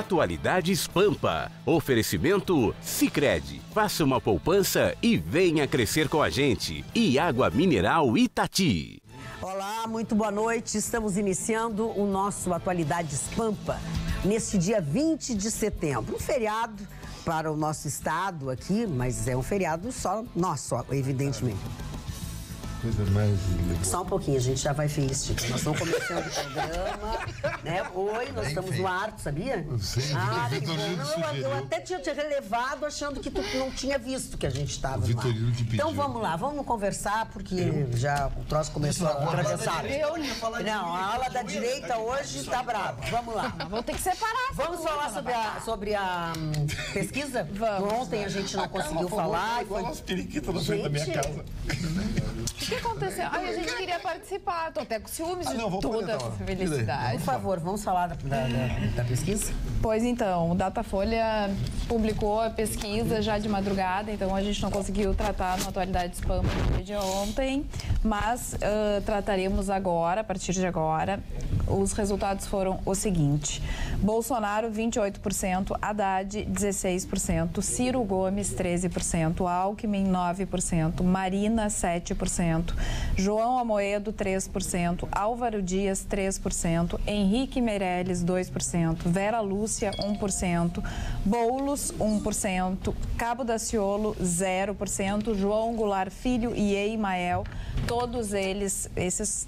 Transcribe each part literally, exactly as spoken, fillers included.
Atualidades Pampa. Oferecimento Sicredi. Faça uma poupança e venha crescer com a gente. E Água Mineral Itati. Olá, muito boa noite. Estamos iniciando o nosso Atualidades Pampa neste dia vinte de setembro. Um feriado para o nosso estado aqui, mas é um feriado só nosso, evidentemente. Coisa mais legal. Só um pouquinho, a gente já vai feliz. Nós estamos começando o programa, né? Oi, nós estamos no ar, tu sabia? Sim, ah, o que bom. Vitorino Não, eu, eu sugeriu. até tinha te relevado achando que tu não tinha visto que a gente estava no ar. Vitorino te pediu. Então vamos lá, vamos conversar, porque já o troço começou a atravessar. Não, a ala da direita hoje está brava. Vamos lá. Vamos ter que separar. Vamos falar sobre a, sobre a hum, pesquisa? Vamos. Ontem a gente não conseguiu falar. e Igual foi... as periquitas na frente da minha Gente. casa. O que aconteceu? Ai, a gente queria participar. Tô até com ciúmes Ah, de não, vamos toda fazer, então. essa felicidade. Por favor, vamos falar da, da, da, da pesquisa? Pois então, o Datafolha publicou a pesquisa já de madrugada, então a gente não conseguiu tratar no Atualidades Pampa no dia de ontem, mas uh, trataremos agora, a partir de agora. Os resultados foram o seguinte: Bolsonaro, vinte e oito por cento, Haddad, dezesseis por cento, Ciro Gomes, treze por cento, Alckmin, nove por cento, Marina, sete por cento, João Amoedo, três por cento, Álvaro Dias, três por cento, Henrique Meirelles, dois por cento, Vera Lúcia, um por cento, Boulos, um por cento, Cabo Daciolo, zero por cento, João Goulart Filho e Eimael, todos eles, esses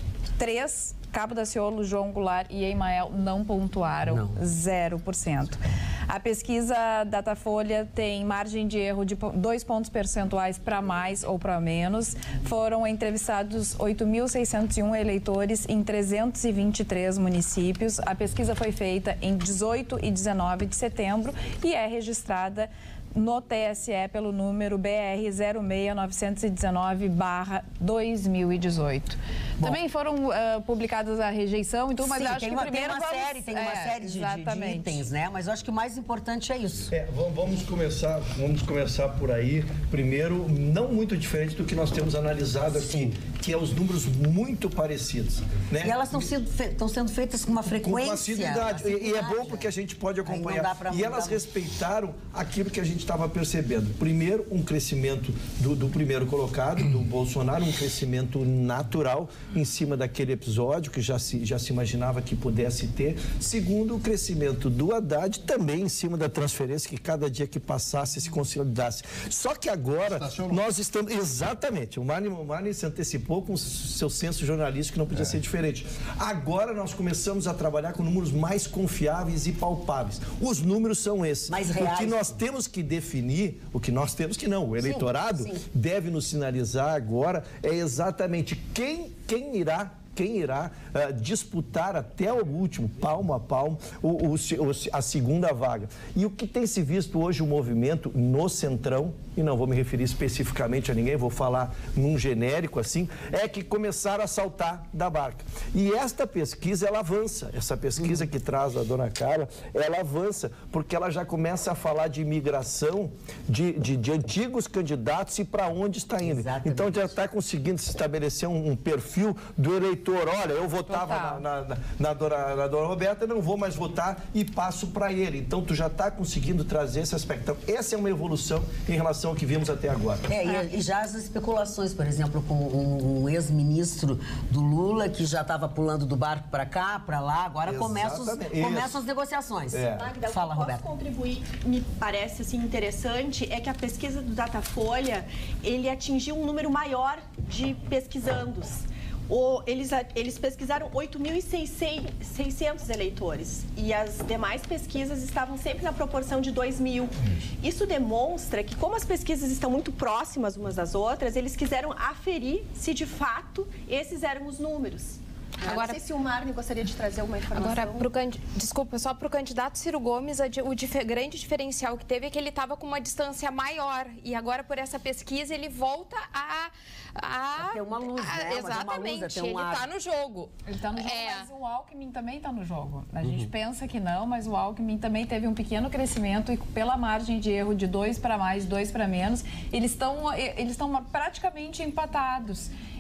três, Cabo Daciolo, João Goulart e Eimael, não pontuaram, não. zero por cento. A pesquisa Datafolha tem margem de erro de dois pontos percentuais para mais ou para menos. Foram entrevistados oito mil seiscentos e um eleitores em trezentos e vinte e três municípios. A pesquisa foi feita em dezoito e dezenove de setembro e é registrada no T S E pelo número B R zero seis novecentos e dezenove barra dois mil e dezoito. Bom, também foram uh, publicadas a rejeição e tudo, mas sim, acho tem que uma, primeiro tem uma vamos... série, tem uma é, série de, de, de itens, né? Mas eu acho que o mais importante é isso. É, vamos começar, vamos começar por aí. Primeiro, não muito diferente do que nós temos analisado aqui, que é os números muito parecidos, né? E elas estão sendo, fe estão sendo feitas com uma frequência. Com facilidade. E, e é bom porque a gente pode acompanhar. E elas respeitaram aquilo que a gente estava percebendo. Primeiro, um crescimento do, do primeiro colocado, do Bolsonaro, um crescimento natural em cima daquele episódio que já se, já se imaginava que pudesse ter. Segundo, o crescimento do Haddad também em cima da transferência que cada dia que passasse se consolidasse. Só que agora nós estamos... Exatamente. O Mani, o Mani se antecipou com o seu senso jornalístico que não podia é. ser diferente. Agora nós começamos a trabalhar com números mais confiáveis e palpáveis. Os números são esses. Mais reais. O que nós temos que definir, o que nós temos que não, o eleitorado sim, sim. deve nos sinalizar agora é exatamente quem, quem irá quem irá uh, disputar até o último, palmo a palmo, o, o, o, a segunda vaga. E o que tem se visto hoje o movimento no Centrão, e não vou me referir especificamente a ninguém, vou falar num genérico assim, é que começaram a saltar da barca. E esta pesquisa, ela avança, essa pesquisa que traz a dona Carla, ela avança, porque ela já começa a falar de imigração de, de, de antigos candidatos e para onde está indo. Exatamente. Então já está conseguindo se estabelecer um, um perfil do eleitor. Olha, eu votava na, na, na, na, dona, na dona Roberta, não vou mais votar e passo para ele. Então, tu já está conseguindo trazer esse aspecto. Então, essa é uma evolução em relação ao que vimos até agora. É, e, e já as especulações, por exemplo, com um, um ex-ministro do Lula, que já estava pulando do barco para cá, para lá, agora começam, os, começam as negociações. É. Magda, Fala, o que Roberta. posso contribuir, me parece assim, interessante, é que a pesquisa do Datafolha, ele atingiu um número maior de pesquisandos. O, eles, eles pesquisaram oito mil e seiscentos eleitores e as demais pesquisas estavam sempre na proporção de dois mil. Isso demonstra que, como as pesquisas estão muito próximas umas das outras, eles quiseram aferir se de fato esses eram os números. Agora, não sei se o Marne gostaria de trazer uma informação. Agora, pro, desculpa, só para o candidato Ciro Gomes, a, o dif, grande diferencial que teve é que ele estava com uma distância maior e agora, por essa pesquisa, ele volta a... a, a ter uma luz, a, né? Exatamente, uma luz, ele está no jogo. Ele está no jogo, é. mas o Alckmin também está no jogo. A gente uhum. pensa que não, mas o Alckmin também teve um pequeno crescimento e pela margem de erro de dois para mais, dois para menos, eles estão eles estão praticamente empatados.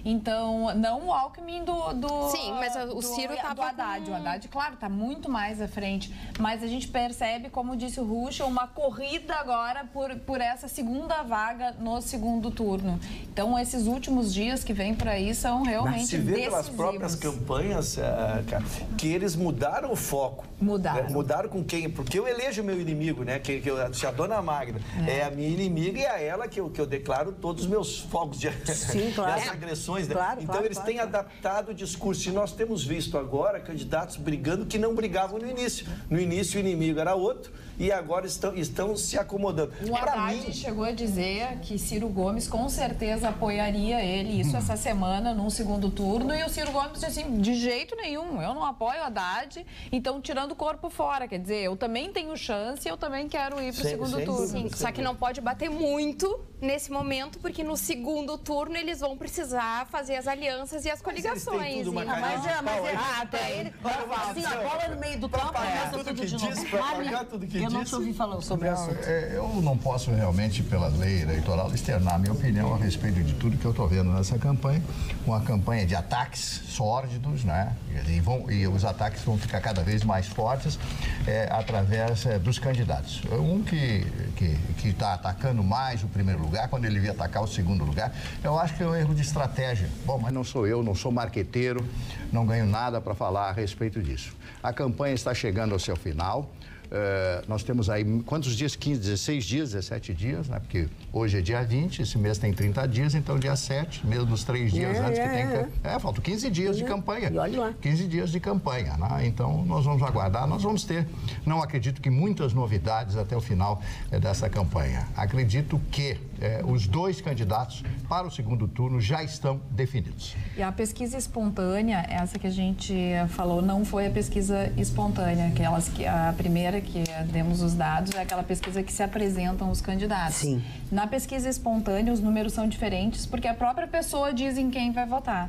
Então, não o Alckmin do... do Sim, mas o Ciro estava do Haddad. com... O Haddad, claro, está muito mais à frente. Mas a gente percebe, como disse o Ruschel, uma corrida agora por, por essa segunda vaga no segundo turno. Então, esses últimos dias que vêm por aí são realmente Mas se vê decisivos. pelas próprias campanhas, uh, cara, que eles mudaram o foco. Mudaram. Né? Mudaram com quem? Porque eu elejo o meu inimigo, né? Que, que eu, a dona Magda é. é a minha inimiga e é a ela que eu, que eu declaro todos os meus fogos de, Sim, claro. das agressões. Né? Claro, então, claro, eles claro, têm claro. adaptado o discurso. E nós temos visto agora candidatos brigando que não brigavam no início. No início, o inimigo era outro e agora estão, estão se acomodando. O Haddad mim... chegou a dizer que Ciro Gomes com certeza apoiaria ele, isso essa semana, num segundo turno, e o Ciro Gomes disse assim, de jeito nenhum, eu não apoio o Haddad, então tirando o corpo fora, quer dizer, eu também tenho chance, eu também quero ir para o segundo sem turno. dúvida, Sim, só que não pode bater muito nesse momento, porque no segundo turno eles vão precisar fazer as alianças e as coligações. Mas, mas, mas é, mas é, ah, até ele, assim, a bola no meio do campo, começa tudo de novo. Tudo que Eu não disse. te ouvi falando sobre o assunto. Eu não posso realmente, pela lei eleitoral, externar minha opinião a respeito de tudo que eu estou vendo nessa campanha, uma campanha de ataques sórdidos, né? E, vão, e os ataques vão ficar cada vez mais fortes é, através é, dos candidatos. Um que que está atacando mais o primeiro lugar, quando ele devia atacar o segundo lugar, eu acho que é um erro de estratégia. Bom, mas não sou eu, não sou marqueteiro, não ganho nada para falar a respeito disso. A campanha está chegando ao seu final. Uh, nós temos aí, quantos dias? quinze, dezesseis dias, dezessete dias, né? Porque hoje é dia vinte, esse mês tem trinta dias, então dia sete, mesmo dos três dias é, antes que é, tem... É, é faltam quinze dias é. de campanha. E olha lá. quinze dias de campanha, né? Então nós vamos aguardar, nós vamos ter, não acredito que muitas novidades até o final é, dessa campanha. Acredito que é, os dois candidatos para o segundo turno já estão definidos. E a pesquisa espontânea, essa que a gente falou, não foi a pesquisa espontânea, aquelas que a primeira que demos os dados, é aquela pesquisa que se apresentam os candidatos. Sim. Na pesquisa espontânea, os números são diferentes, porque a própria pessoa diz em quem vai votar.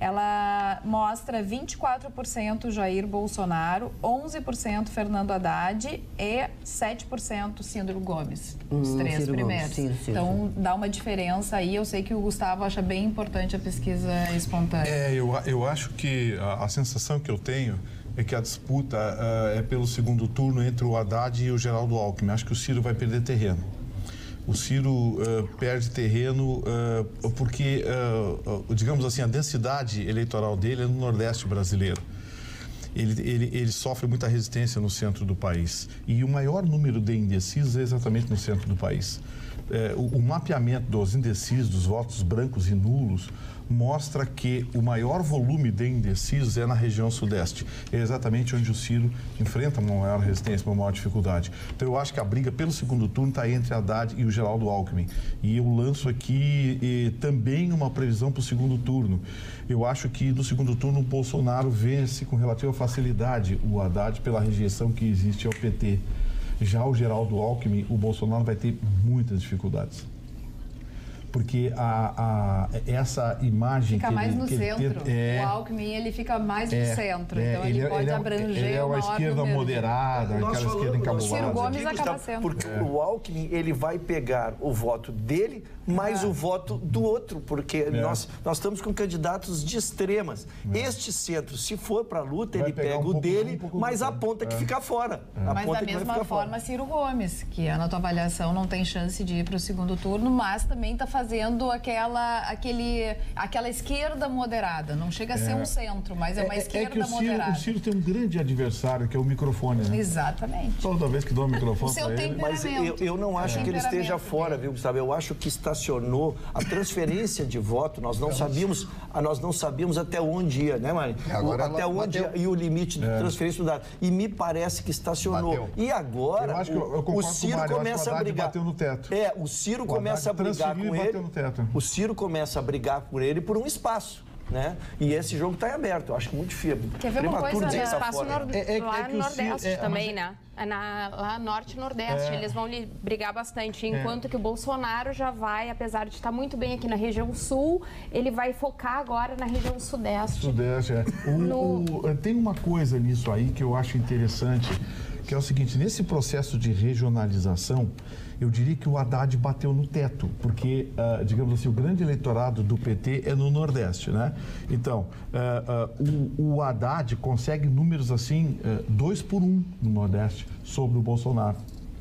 Ela mostra vinte e quatro por cento Jair Bolsonaro, onze por cento Fernando Haddad e sete por cento Ciro Gomes, os hum, três Ciro primeiros. Gomes, sim, sim, então, sim. dá uma diferença aí. Eu sei que o Gustavo acha bem importante a pesquisa espontânea. É, eu, eu acho que a, a sensação que eu tenho é que a disputa uh, é pelo segundo turno entre o Haddad e o Geraldo Alckmin. Acho que o Ciro vai perder terreno. O Ciro uh, perde terreno uh, porque, uh, uh, digamos assim, a densidade eleitoral dele é no Nordeste brasileiro. Ele, ele, ele sofre muita resistência no centro do país. E o maior número de indecisos é exatamente no centro do país. É, o, o mapeamento dos indecisos, dos votos brancos e nulos, mostra que o maior volume de indecisos é na região sudeste. É exatamente onde o Ciro enfrenta uma maior resistência, uma maior dificuldade. Então, eu acho que a briga pelo segundo turno está entre Haddad e o Geraldo Alckmin. E eu lanço aqui e, também uma previsão para o segundo turno. Eu acho que no segundo turno o Bolsonaro vence com relativa facilidade o Haddad pela rejeição que existe ao P T. Já o Geraldo Alckmin, o Bolsonaro vai ter muitas dificuldades. Porque a, a, essa imagem... Fica que mais ele, no que centro. Ele, é, o Alckmin, ele fica mais no é, centro. É, então, ele, ele pode ele é, abranger ele é uma esquerda moderada, Nós aquela falamos, esquerda encabulada. Ciro Gomes Digo, acaba tá, sendo. Porque É. o Alckmin, ele vai pegar o voto dele mais Ah. o voto do outro, porque É. nós, nós estamos com candidatos de extremas. É. Este centro, se for para a luta, Vai ele pegar pega um o pouco de um, dele, um pouco mas do a outro. ponta que É. fica fora. A Mas ponta da que vai mesma ficar forma, fora. Ciro Gomes, que na tua avaliação não tem chance de ir para o segundo turno, mas também está fazendo aquela, aquele, aquela esquerda moderada. Não chega a ser É. um centro, mas é uma É, esquerda é que o Ciro, moderada. o Ciro tem um grande adversário, que é o microfone, né? Exatamente. Toda vez que dou o microfone O seu para ele... tempo- Mas eu, eu não acho É. que ele esteja Temperamento fora, dele. viu, Gustavo? Eu acho que estacionou a transferência de voto. Nós não sabíamos, nós não sabíamos até onde ia, né, Mari? Agora O, até ela onde bateu. ia e o limite de É. transferência do dado. E me parece que estacionou. Bateu. E agora Eu acho que eu- eu o, o concordo com o Ciro Mário, eu acho que começa o a Haddad brigar. bateu no teto. É, o Ciro O começa a Haddad brigar transferiu com e ele. bateu no teto. O Ciro começa a brigar por ele por um espaço. Né? E esse jogo está em aberto. Eu acho muito feio. Quer ver uma Prematuro coisa, dizer né? que tá Espaço fora. nor... É- é- lá é que no o Ciro- Nordeste é, também, mas- né? Na, lá norte e nordeste, é. eles vão lhe brigar bastante, enquanto é. que o Bolsonaro já vai, apesar de estar muito bem aqui na região sul, ele vai focar agora na região sudeste. Sudeste, é. O, no... o, tem uma coisa nisso aí que eu acho interessante, que é o seguinte, nesse processo de regionalização, eu diria que o Haddad bateu no teto, porque, uh, digamos assim, o grande eleitorado do P T é no Nordeste, né? Então, uh, uh, o, o Haddad consegue números assim, uh, dois por um no Nordeste, sobre o Bolsonaro.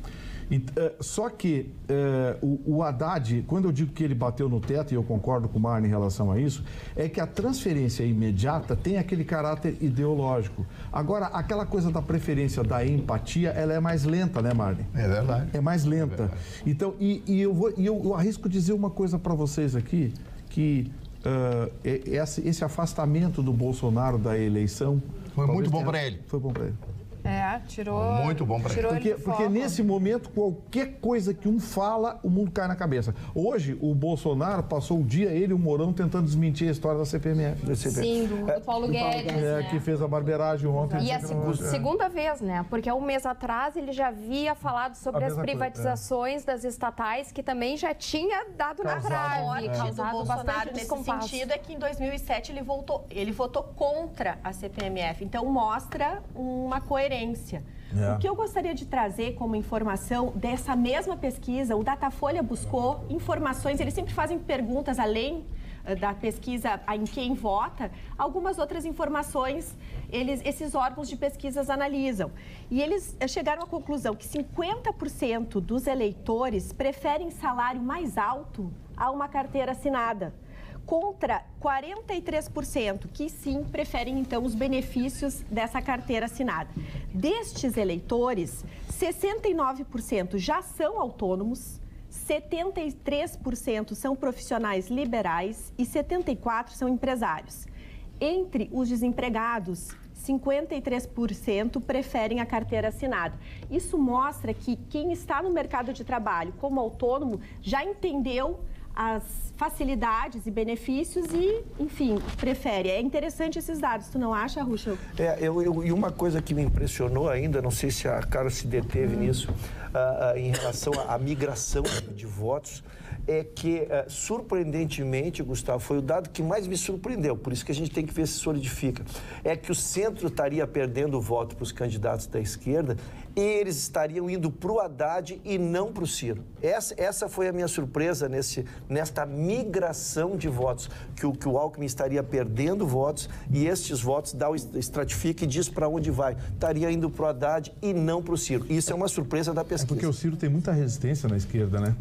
E, uh, só que uh, o, o Haddad, quando eu digo que ele bateu no teto, e eu concordo com o Marne em relação a isso, é que a transferência imediata tem aquele caráter ideológico. Agora, aquela coisa da preferência da empatia, ela é mais lenta, né, Marne? É verdade. É mais lenta. É então, e, e, eu, vou, e eu, eu arrisco dizer uma coisa para vocês aqui, que uh, esse, esse afastamento do Bolsonaro da eleição... Foi muito bom para ele. Foi bom para ele. É, tirou... Muito bom para ele. Porque, porque nesse momento, qualquer coisa que um fala, o mundo cai na cabeça. Hoje, o Bolsonaro passou o dia, ele e o Mourão, tentando desmentir a história da C P M F. Sim, do, do Paulo Guedes. É, né? Que fez a barbeiragem ontem. E a seg segunda vez, né? Porque há um mês atrás ele já havia falado sobre as privatizações coisa, é. das estatais, que também já tinha dado na trave. É. Causado do Bolsonaro nesse descompasso. sentido é que em dois mil e sete ele, voltou, ele votou contra a C P M F. Então mostra uma coerência. É. O que eu gostaria de trazer como informação dessa mesma pesquisa, o Datafolha buscou informações, eles sempre fazem perguntas além da pesquisa em quem vota, algumas outras informações eles, esses órgãos de pesquisas analisam. E eles chegaram à conclusão que cinquenta por cento dos eleitores preferem salário mais alto a uma carteira assinada, contra quarenta e três por cento que sim preferem então os benefícios dessa carteira assinada. Destes eleitores, sessenta e nove por cento já são autônomos, setenta e três por cento são profissionais liberais e setenta e quatro por cento são empresários. Entre os desempregados, cinquenta e três por cento preferem a carteira assinada. Isso mostra que quem está no mercado de trabalho como autônomo já entendeu as facilidades e benefícios e, enfim, prefere. É interessante esses dados, tu não acha, Ruschel? É, eu, eu, e uma coisa que me impressionou ainda, não sei se a Carol se deteve hum. nisso, uh, uh, em relação à migração de votos, é que, uh, surpreendentemente, Gustavo, foi o dado que mais me surpreendeu, por isso que a gente tem que ver se solidifica, é que o centro estaria perdendo o voto para os candidatos da esquerda e eles estariam indo para o Haddad e não para o Ciro. Essa, essa foi a minha surpresa nesse, nesta migração de votos, que o, que o Alckmin estaria perdendo votos e estes votos dá o estratifica e diz para onde vai. Estaria indo para o Haddad e não para o Ciro. Isso é uma surpresa da pesquisa. É porque o Ciro tem muita resistência na esquerda, né?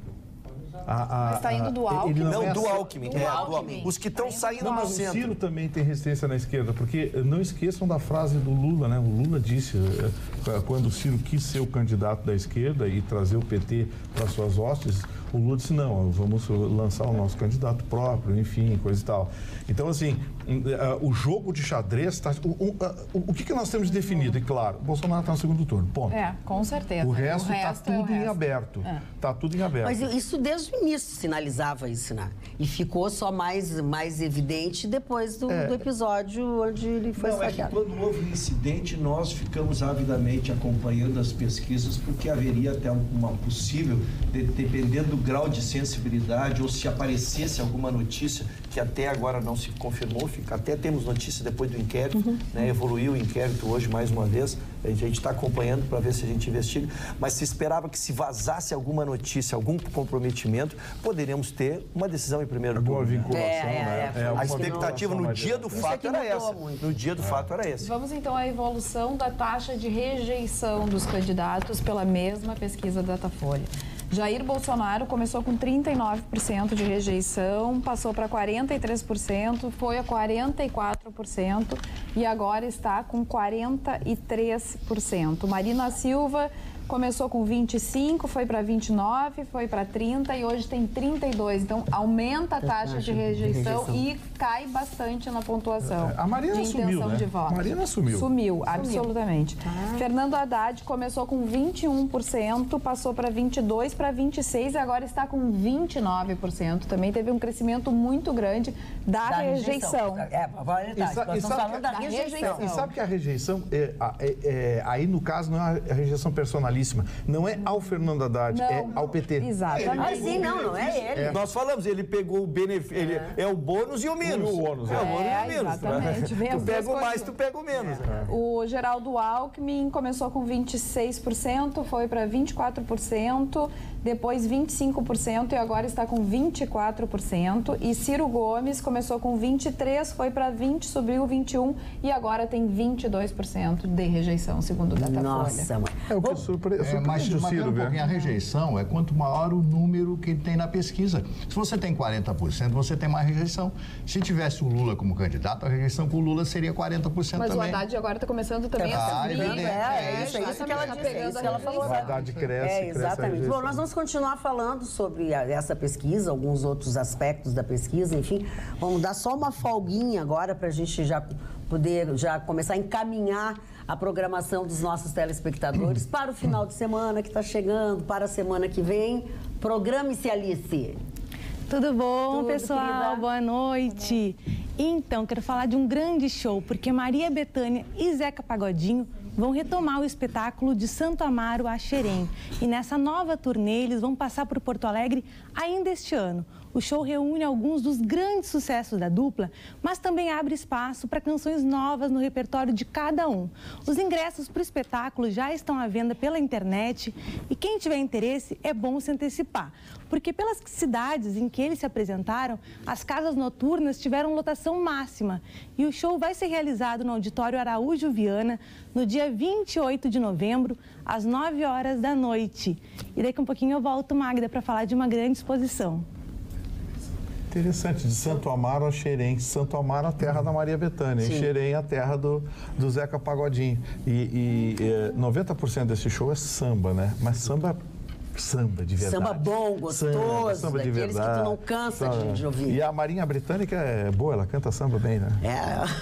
A, a, Mas está indo do Alckmin? Não, não é do assim. Alckmin. Do é, Alckmin. Do, os que estão tá saindo do centro. O Ciro também tem resistência na esquerda, porque não esqueçam da frase do Lula, né? O Lula disse, quando o Ciro quis ser o candidato da esquerda e trazer o P T para suas hostes, o Lula disse, não, vamos lançar o nosso candidato próprio, enfim, coisa e tal. Então, assim, o jogo de xadrez, tá, o, o, o, o que, que nós temos definido? E claro, o Bolsonaro está no segundo turno, ponto. É, com certeza. O resto está tudo é em aberto. Está é. tudo em aberto. Mas isso desde o início sinalizava isso, né? E ficou só mais, mais evidente depois do, é. do episódio onde ele foi Não, esfaqueado. É que quando houve o incidente, nós ficamos avidamente acompanhando as pesquisas, porque haveria até uma possível, de, dependendo do grau de sensibilidade, ou se aparecesse alguma notícia, que até agora não se confirmou, fica, até temos notícia depois do inquérito, uhum. né? Evoluiu o inquérito hoje mais uma vez, a gente está acompanhando para ver se a gente investiga, mas se esperava que se vazasse alguma notícia, algum comprometimento, poderíamos ter uma decisão em primeiro turno. Boa vinculação, é, é, né? é, é, a expectativa no dia do fato era essa. Muito. No dia do é. fato era esse. Vamos então à evolução da taxa de rejeição dos candidatos pela mesma pesquisa da Datafolha. Jair Bolsonaro começou com trinta e nove por cento de rejeição, passou para quarenta e três por cento, foi a quarenta e quatro por cento e agora está com quarenta e três por cento. Marina Silva começou com vinte e cinco, foi para vinte e nove, foi para trinta e hoje tem trinta e dois. Então, aumenta a taxa de rejeição e cai bastante na pontuação. A Marina de sumiu, intenção né? de voto. A Marina sumiu. Sumiu, absolutamente. Ah. Fernando Haddad começou com vinte e um por cento, passou para vinte e dois por cento, para vinte e seis por cento e agora está com vinte e nove por cento. Também teve um crescimento muito grande da, da rejeição. rejeição. É, a verdade. Nós estamos falando da, da rejeição. rejeição. E sabe que a rejeição, é, é, é, aí no caso, não é a rejeição personalíssima, não é ao Fernando Haddad, não, é ao P T. Exatamente. Ah, sim, não, não é ele. É. Nós falamos, ele pegou o benefício, ele é. é o bônus e o mínus. O ônus, é, é o bônus é, e o mínus. Exatamente. Tu pega o mais, tu pega o menos. É. O Geraldo Alckmin começou com vinte e seis por cento, foi para vinte e quatro por cento, depois vinte e cinco por cento e agora está com vinte e quatro por cento. E Ciro Gomes começou com vinte e três por cento, foi para vinte por cento, subiu vinte e um por cento e agora tem vinte e dois por cento de rejeição, segundo o Datafolha. Nossa, mãe. É o que surpre... é, mas o Ciro, um pouquinho, a rejeição é quanto maior o número que ele tem na pesquisa. Se você tem quarenta por cento, você tem mais rejeição. Se tivesse o Lula como candidato, a rejeição com o Lula seria quarenta por cento mas também. Mas o Haddad agora está começando também ah, a subir. É, é, é isso, é isso que ela disse, é isso que ela falou. O Haddad cresce, é, exatamente. cresce Bom, nós vamos continuar falando sobre essa pesquisa, alguns outros aspectos da pesquisa, enfim. Vamos dar só uma folguinha agora para a gente já poder já começar a encaminhar a programação dos nossos telespectadores para o final de semana que está chegando, para a semana que vem. Programe-se, Alice. Tudo bom, Tudo, pessoal? querida? Boa noite. Então, quero falar de um grande show, porque Maria Bethânia e Zeca Pagodinho vão retomar o espetáculo de Santo Amaro a Xerém. E nessa nova turnê, eles vão passar por Porto Alegre ainda este ano. O show reúne alguns dos grandes sucessos da dupla, mas também abre espaço para canções novas no repertório de cada um. Os ingressos para o espetáculo já estão à venda pela internet e quem tiver interesse é bom se antecipar, porque pelas cidades em que eles se apresentaram, as casas noturnas tiveram lotação máxima e o show vai ser realizado no Auditório Araújo Viana no dia vinte e oito de novembro, às nove horas da noite. E daqui a um pouquinho eu volto, Magda, para falar de uma grande exposição. Interessante, de Santo Amaro a Xerém. Santo Amaro, a terra da Maria Bethânia. E Xerém, a terra do, do Zeca Pagodinho. E, e, e noventa por cento desse show é samba, né? Mas samba... Samba de verdade. Samba bom, gostoso, samba, samba de daqueles verdade. que tu não cansa de, de ouvir. E a Marinha Britânica é boa, ela canta samba bem, né? É.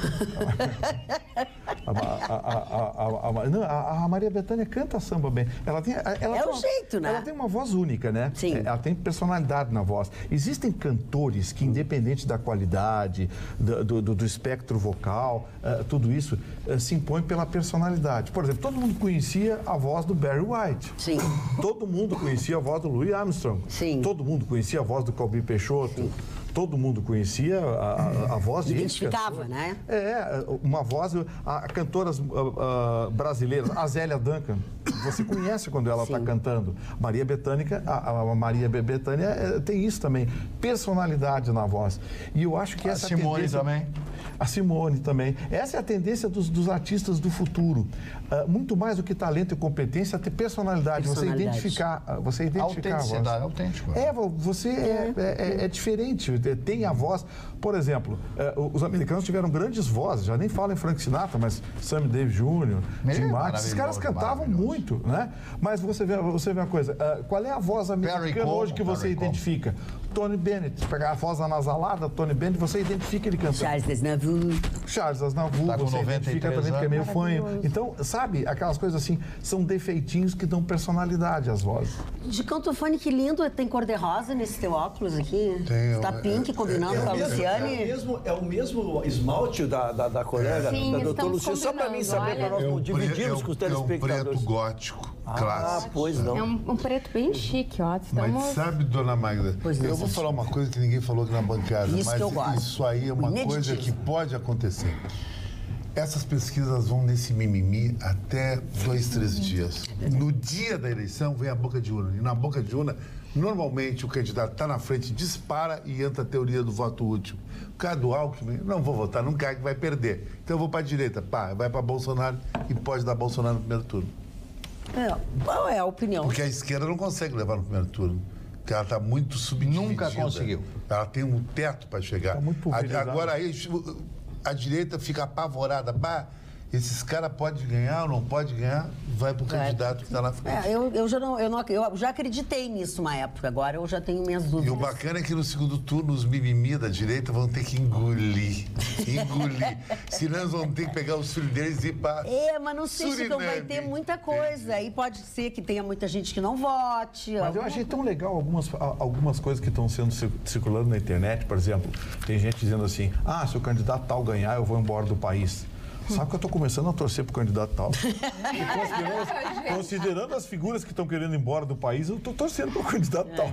a, a, a, a, não, a, a Maria Bethânia canta samba bem. Ela tem, ela é tem o uma, jeito, né? Ela tem uma voz única, né? Sim. Ela tem personalidade na voz. Existem cantores que, independente da qualidade, do, do, do espectro vocal, uh, tudo isso, uh, se impõe pela personalidade. Por exemplo, todo mundo conhecia a voz do Barry White. Sim. Todo mundo conhecia a voz do Louis Armstrong. Sim. Todo mundo conhecia a voz do Calbi Peixoto. Sim. Todo mundo conhecia a, a, a voz de... Identificava, né? É, uma voz... A, a cantoras uh, uh, brasileiras, a Zélia Duncan, você conhece quando ela está cantando. Maria Bethânia, a, a Maria Bethânia é, tem isso também, personalidade na voz. E eu acho que essa a Simone tendência, também. A Simone também. Essa é a tendência dos, dos artistas do futuro. Uh, muito mais do que talento e competência, ter personalidade. personalidade. Você identificar, uh, você identificar a voz. Autêntico. É, você é, é, é, é diferente, tem a voz. Por exemplo, uh, os americanos tiveram grandes vozes, já nem falo em Frank Sinatra, mas Sammy Davis Júnior, Jim Martin, esses caras cantavam muito, né? Mas você vê, você vê uma coisa, uh, qual é a voz americana hoje que você Barry identifica? Como? Tony Bennett, pegar a voz anasalada, Tony Bennett, você identifica ele cantando. Charles Aznavour. Charles Aznavour, tá você identifica também porque é meio fanho. Então, sabe, aquelas coisas assim, são defeitinhos que dão personalidade às vozes. De cantofone, que lindo, tem cor-de-rosa nesse teu óculos aqui. Tem. Tá pink, é, combinando é, é com a mesmo, Luciane. É o, mesmo, é o mesmo esmalte da, da, da colega, Sim, da doutora Luciane, só para mim saber, para nós é um dividirmos pre, com os é um, telespectadores. É um preto gótico, ah, clássico. Ah, pois não. É um, um preto bem chique, ó. Estamos... Mas sabe, dona Magda, pois eu não, vou falar uma coisa que ninguém falou aqui na bancada, isso mas que eu gosto. Isso aí é uma coisa que pode acontecer. Essas pesquisas vão nesse mimimi até dois, três dias. No dia da eleição vem a boca de urna. E na boca de urna, normalmente o candidato está na frente, dispara e entra a teoria do voto útil. O cara do Alckmin, não vou votar, não quer que vai perder. Então eu vou para a direita, pá, vai para Bolsonaro e pode dar Bolsonaro no primeiro turno. É, qual é a opinião? Porque a esquerda não consegue levar no primeiro turno. Porque ela está muito subdividida. Nunca conseguiu. Ela tem um teto para chegar. Tá muito pulverizado. Agora aí a direita fica apavorada. Bah, esses caras podem ganhar ou não pode ganhar, vai pro candidato que está na frente. É, eu, eu, já não, eu, não, eu já acreditei nisso uma época, agora eu já tenho minhas dúvidas. E o bacana é que no segundo turno os mimimi da direita vão ter que engolir, engolir. Senão eles vão ter que pegar os filhos deles e ir para É, mas não sei se não vai ter muita coisa. Aí pode ser que tenha muita gente que não vote. Mas eu achei tão legal algumas, algumas coisas que estão sendo circulando na internet, por exemplo, tem gente dizendo assim, ah, se o candidato tal ganhar, eu vou embora do país. Sabe que eu estou começando a torcer pro candidato tal. E considerando, considerando as figuras que estão querendo ir embora do país, eu estou torcendo pro candidato tal.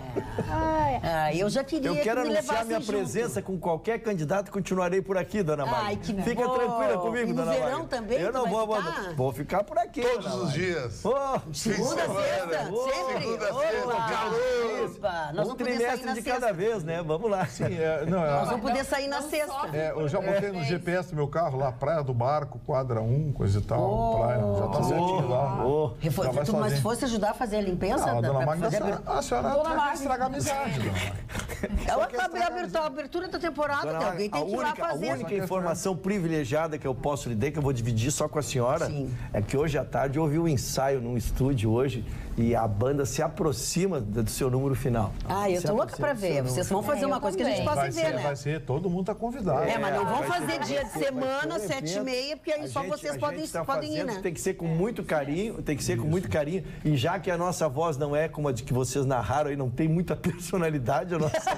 Ah, eu já queria Eu quero que me anunciar minha junto. presença com qualquer candidato e continuarei por aqui, dona Maria. Ai, que Fica bom. tranquila comigo, E no dona verão Maria. também Eu tu não vai vou ficar? abandonar. Vou ficar por aqui. Todos dona os Maria. dias. Oh, Segunda, sexta, oh, sempre. segunda, Opa, sexta, calor. opa. Nós Um vamos poder sair trimestre na de sexta. cada vez, né? Vamos lá. Sim, é, não, é, Nós vamos poder sair na sexta. é, eu já botei no G P S do meu carro lá, Praia do Barco, quadra um, coisa e tal. Oh. Praia, já tá certinho lá. Oh. Refor- Já vai tu, mas fazer. se fosse ajudar a fazer a limpeza, Ah, dá dona pra Magda, a fazer a senhora, a senhora Dona quer Magda. estragar a amizade, dona Magda. Ela vai abrir a abertura, a abertura da temporada, Dona tem alguém Maria, tem que ir a lá única, fazer. a única informação privilegiada que eu posso lhe dar, que eu vou dividir só com a senhora, Sim. é que hoje à tarde eu ouvi um ensaio num estúdio hoje e a banda se aproxima do seu número final. Ah, eu Se tô louca aproxima pra do ver. seu Vocês número vão fazer É, uma eu coisa que a gente também. possa Vai ver, ser, né? vai ser, todo mundo tá convidado. É, mas não vão vai ser- fazer dia de vai ser semana, um sete e evento. meia, porque aí A só gente- vocês a podem, gente tá podem ir, fazendo, né? Tem que ser com muito carinho, tem que ser com muito carinho. E já que a nossa voz não é como a de que vocês narraram aí, não tem muita personalidade a nossa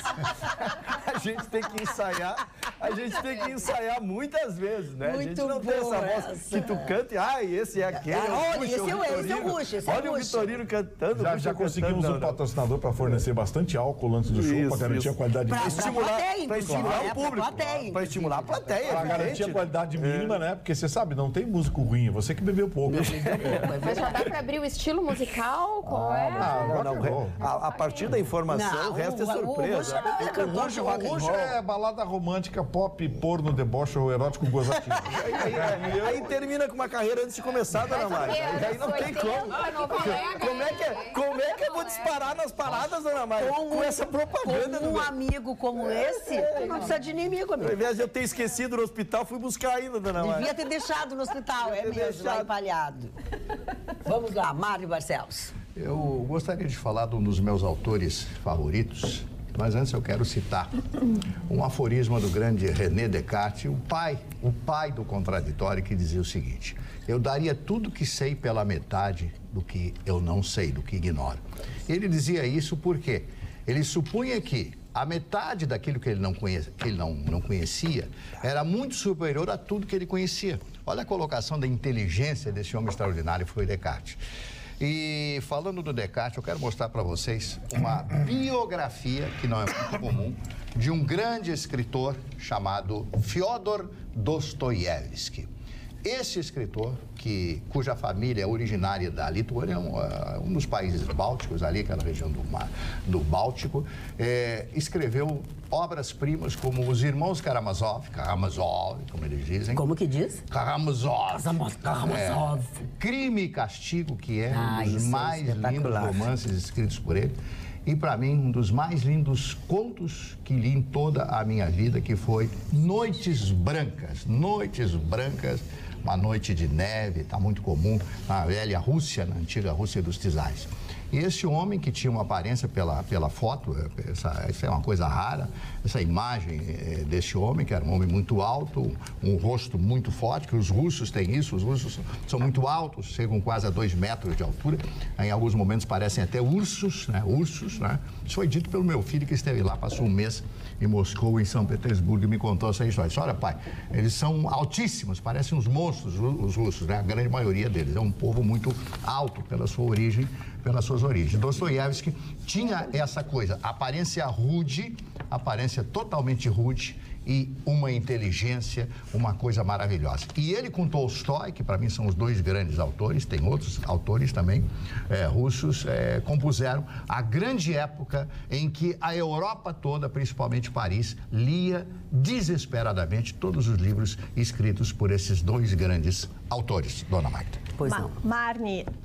voz, a gente tem que ensaiar, a gente tem que ensaiar muitas vezes, né? a gente Muito não tem essa boa voz essa. que tu canta e, ai, esse é aquele. Ah, olha, puxa, esse é o- esse é o Vitorino. Ruxa, esse é o Olha o Ruxa. Vitorino cantando. Já, Ruxa já conseguimos cantando, um não, não. patrocinador para fornecer bastante álcool antes do show, Isso, para garantir isso. a qualidade Pra- mínima. pra estimular, plateia, pra inclusive, estimular né? o Pra público. plateia, Pra estimular a plateia, Para garantir evidente. a qualidade mínima, né? Porque você sabe, não tem músico ruim, é você que bebeu pouco. Mas já dá para abrir o estilo musical? Qual é? Ah, Não, rock não, and roll. a, a partir da informação, Não, o resto é o- o- o surpresa. Ruxa não é cantor de rock and Hoje roll. é balada romântica, pop, porno, deboche ou erótico gozativo. Aí, aí- aí termina com uma carreira antes de começar, dona Mari. Aí, aí não tem como. Como é, que, é- como é que eu vou disparar nas paradas, dona Mari? Com, Com essa propaganda. Com um no- amigo como esse, tu não precisa de inimigo, Ao amigo. invés de eu ter esquecido no hospital, fui buscar ainda, dona Mari. Devia ter deixado no hospital, é Devia ter mesmo, lá deixado. empalhado. Vamos lá, Mário Barcelos. Eu gostaria de falar de um dos meus autores favoritos, mas antes eu quero citar um aforisma do grande René Descartes, o pai, o pai do contraditório, que dizia o seguinte: eu daria tudo que sei pela metade do que eu não sei, do que ignoro. Ele dizia isso porque ele supunha que a metade daquilo que ele não, conhece, que ele não, não conhecia era muito superior a tudo que ele conhecia. Olha a colocação da inteligência desse homem extraordinário, foi Descartes. E falando do Descartes, eu quero mostrar para vocês uma biografia, que não é muito comum, de um grande escritor chamado Fyodor Dostoiévski. Esse escritor, que, cuja família é originária da Lituânia, um, uh, um dos países bálticos, ali, aquela região do, mar, do Báltico, é, escreveu obras-primas como Os Irmãos Karamazov, Karamazov, como eles dizem. Como que diz? Karamazov. Karamazov. É, Crime e Castigo, que é Ah, um dos isso é mais lindos espetacular. romances escritos por ele. E, para mim, um dos mais lindos contos que li em toda a minha vida, que foi Noites Brancas. Noites Brancas, uma noite de neve, está muito comum na velha Rússia, na antiga Rússia dos Czares. E esse homem, que tinha uma aparência pela, pela foto, essa, essa é uma coisa rara, essa imagem eh, desse homem, que era um homem muito alto, um rosto muito forte, que os russos têm isso, os russos são muito altos, chegam quase a dois metros de altura, em alguns momentos parecem até ursos, né? Ursos, né? Isso foi dito pelo meu filho, que esteve lá, passou um mês em Moscou, em São Petersburgo, e me contou essa história. Disse: olha, pai, eles são altíssimos, parecem uns monstros, os russos, né? A grande maioria deles. É um povo muito alto pela sua origem, pelas suas origens. Dostoiévski tinha essa coisa, aparência rude, aparência totalmente rude e uma inteligência, uma coisa maravilhosa. E ele com Tolstói, que para mim são os dois grandes autores, tem outros autores também, é, russos, é, compuseram a grande época em que a Europa toda, principalmente Paris, lia desesperadamente todos os livros escritos por esses dois grandes autores, dona Magda. Pois Ma não. Marne,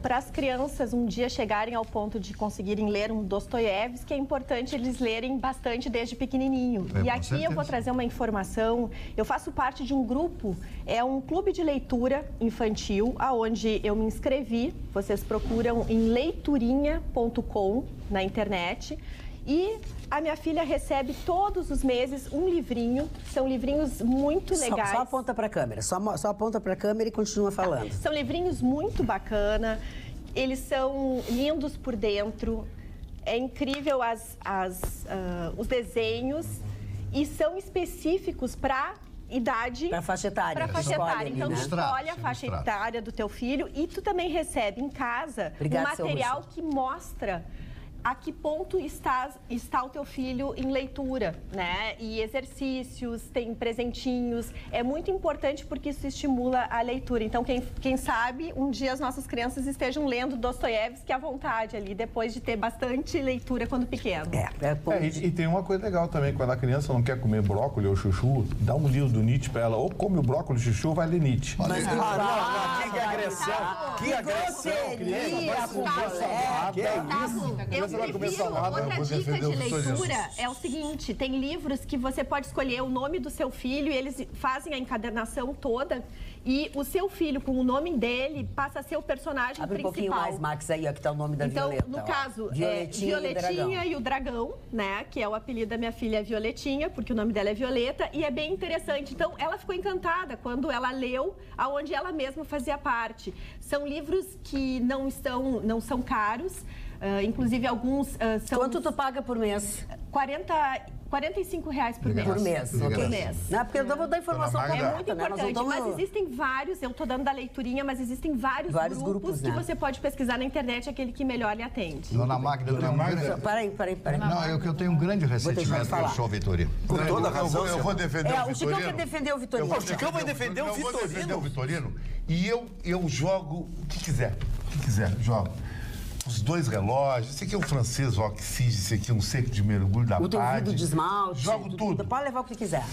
para as crianças um dia chegarem ao ponto de conseguirem ler um Dostoiévski, é importante eles lerem bastante desde pequenininho. É, e com aqui certeza. eu vou trazer uma informação. Eu faço parte de um grupo, é um clube de leitura infantil, aonde eu me inscrevi. Vocês procuram em leiturinha ponto com na internet. E a minha filha recebe todos os meses um livrinho. São livrinhos muito legais. Só, só aponta para a câmera. Só, só aponta para a câmera e continua falando. São livrinhos muito bacana. Eles são lindos por dentro. É incrível as, as, uh, os desenhos. E são específicos para idade... Para faixa etária. Para faixa Escolhe etária. ali, Então, né? tu escolhe a faixa Ilustrado. etária do teu filho e tu também recebe em casa Obrigada, um seu material Russo. que mostra a que ponto está, está o teu filho em leitura, né? E exercícios, tem presentinhos. É muito importante porque isso estimula a leitura. Então, quem, quem sabe, um dia as nossas crianças estejam lendo Dostoiévski à vontade ali, depois de ter bastante leitura quando pequeno. É, é, bom, É, e, e tem uma coisa legal também, quando a criança não quer comer brócolis ou chuchu, dá um livro do Nietzsche pra ela, ou come o brócolis ou chuchu, ou vai ler Nietzsche. Mas Ah, não, não, que agressão! Que agressão! Criança vai comer salada. Que é isso? Eu vai comer prefiro, salada, outra vou dica defender de o professor leitura Jesus. é o seguinte, tem livros que você pode escolher o nome do seu filho e eles fazem a encadernação toda e o seu filho, com o nome dele, passa a ser o personagem Abre um principal. pouquinho mais, Max, aí, ó, que tá o nome da Então, Violeta. no ó. caso, Violetinha, é Violetinha e, e o Dragão, né? Que é o apelido da minha filha Violetinha, porque o nome dela é Violeta, e é bem interessante. Então, ela ficou encantada quando ela leu, aonde ela mesma fazia parte. São livros que não estão, não são caros, uh, inclusive alguns uh, são... Quanto tu paga por mês? quarenta, quarenta e cinco reais por mês. Por mês, De ok. graça. mês. Não, porque eu vou dar informação Dona Magda. É muito completa, né? Nós não importante, estamos- mas existem vários, eu estou dando da leiturinha, mas existem vários, Vários grupos, grupos, que né? você pode pesquisar na internet, aquele que melhor lhe atende. Dona Magda, eu tenho um grande... Peraí, peraí, peraí. Não, eu que eu tenho um grande deixar ressentimento de falar. pelo senhor Vitorino. Com toda Eu vou- razão, eu vou defender É, o o Chicão Vitorino. quer defender o Vitorino. Eu vou O Chicão vai defender o eu vou defender Vitorino. o Vitorino e eu, eu jogo o que quiser. O que quiser, jogo. Os dois relógios, esse aqui é um francês Oxige, esse aqui é um seco de mergulho da O teu Pade. vidro de esmalte. Jogo tudo. Pode levar o que quiser.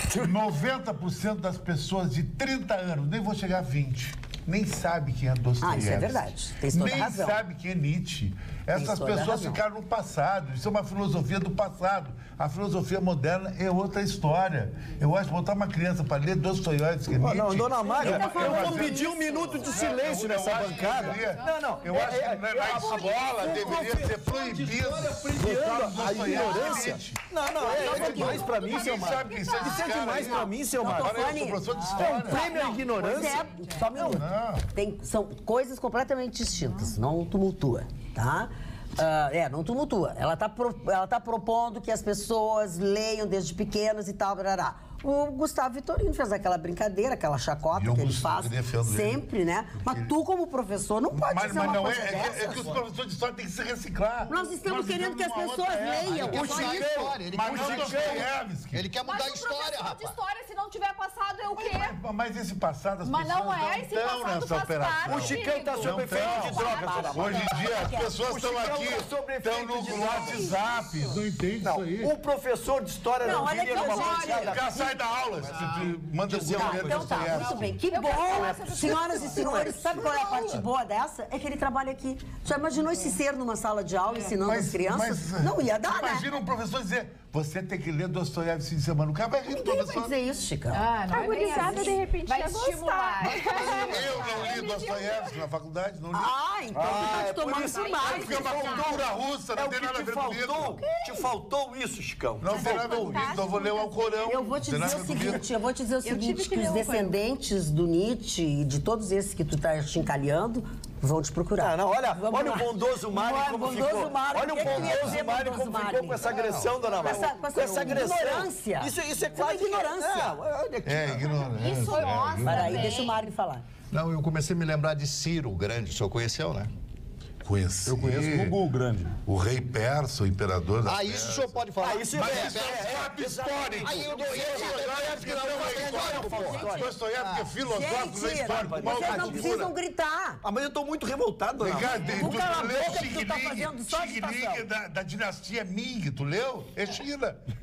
noventa por cento das pessoas de trinta anos, nem vou chegar a vinte, nem sabe quem é Dostoiévski. Ah, isso é verdade. Tem toda a Nem razão. sabe quem é Nietzsche. Essas toda a pessoas razão. ficaram no passado. Isso é uma filosofia do passado. A filosofia moderna é outra história. Eu acho que botar uma criança para ler Dostoiévski, Ó, Nietzsche... não, dona Magda, é uma- é eu uma- vou pedir um minuto de silêncio Eu- eu nessa acho que bancada. deveria- Não, não. Eu acho que na, na escola deveria ser proibido botar a Dostoiévski e ignorância. Nietzsche. Não, não, é, é demais pra mim, seu Ninguém Mário. sabe quem são Isso esses é caras demais aí. pra mim, seu Não, Mário. Agora eu sou Tofani. professor de É um história. prêmio à Pois ignorância. é, só um minuto. Não. Tem, são coisas completamente distintas, não tumultua, tá? Ah, é, não tumultua. Ela está ela tá propondo que as pessoas leiam desde pequenas e tal, brará. O Gustavo Vitorino fez aquela brincadeira, aquela chacota Eu que ele gosto- faz eu defendo ele. sempre, né? Mas tu, como professor, não pode Mas, ser mas uma não é, coisa é, que- é dessas. que os professores de história têm que se reciclar. Nós estamos querendo que as vivemos pessoas numa outra era. leiam. Ele quer Só mudar a isso. história. Ele Mas quer não mudar a Dostoiévski. Ele quer mudar a Mas o história, professor de rapaz. história, se não tiver passado, é o quê? Mas, mas esse passado, as Mas pessoas não é, esse estão passado nessa faz operação. parte. O Chicão tá sob Não efeito de tão. drogas. Hoje em dia, as pessoas O estão Chicão aqui, tá sob estão efeito no de no WhatsApp. Não entende Não, isso aí? o professor de história Não, não olha viria aqui, numa gente. bancada. O cara sai da aula, se tu manda o Tá, governo então tá, muito bem. Que bom. Senhoras e senhores, sabe qual é a parte boa dessa? É que ele trabalha aqui. Já imaginou esse ser numa sala de aula ensinando as crianças? Não ia dar, né? Imagina um professor dizer, você tem que ler Dostoiévski de semana. O cara vai rir do Ninguém vai professor. dizer isso, Chicão. Ah, não A é bem gurizada, assim. de repente, vai ia estimular. Eu não li Dostoiévski na faculdade, não li. Ah, então tu tá é te por tomando isso- demais. Fica uma cultura russa, É não o tem que nada a te ver com isso. faltou. Te faltou isso, Chicão. Não tem nada a ver com isso, então eu vou ler o Alcorão. Eu vou te Tem dizer nada o a ver comigo. seguinte, eu vou te dizer o Eu tive seguinte, que que os ler um descendentes do Nietzsche e de todos esses que tu tá chincalhando vão te procurar. Ah, não, olha, Vamos olha lá. o bondoso Mário Olha, como bondoso ficou. Mário, Olha o que que tu ia bondoso dizer, Mário bondoso como ficou Mário? com essa agressão, dona Com Mário. essa- com essa agressão. ignorância. Isso, isso é Isso é quase que- ignorância. Não, olha aqui. É, ignorante. Isso mostra Peraí, bem. deixa o Mário falar. Não, eu comecei a me lembrar de Ciro o Grande. O senhor conheceu, né? Conheci. Eu conheço o Gugu Grande. O rei persa, o imperador da Ah, isso o senhor pode falar. Ah, isso é... Mas é, isso é, é, fato histórico. Aí eu dou- Dostoiévski não é histórico, pô. Dostoiévski é filosófico, não é Gente, histórico. Mal vocês não figura. precisam gritar. Ah, mas eu tô muito revoltado, dona Vem cá, Mário. tem- Não tu cala a leu boca que tu tá Xing Ling, fazendo só Xing Ling agitação. da, da dinastia Ming, tu leu? É China.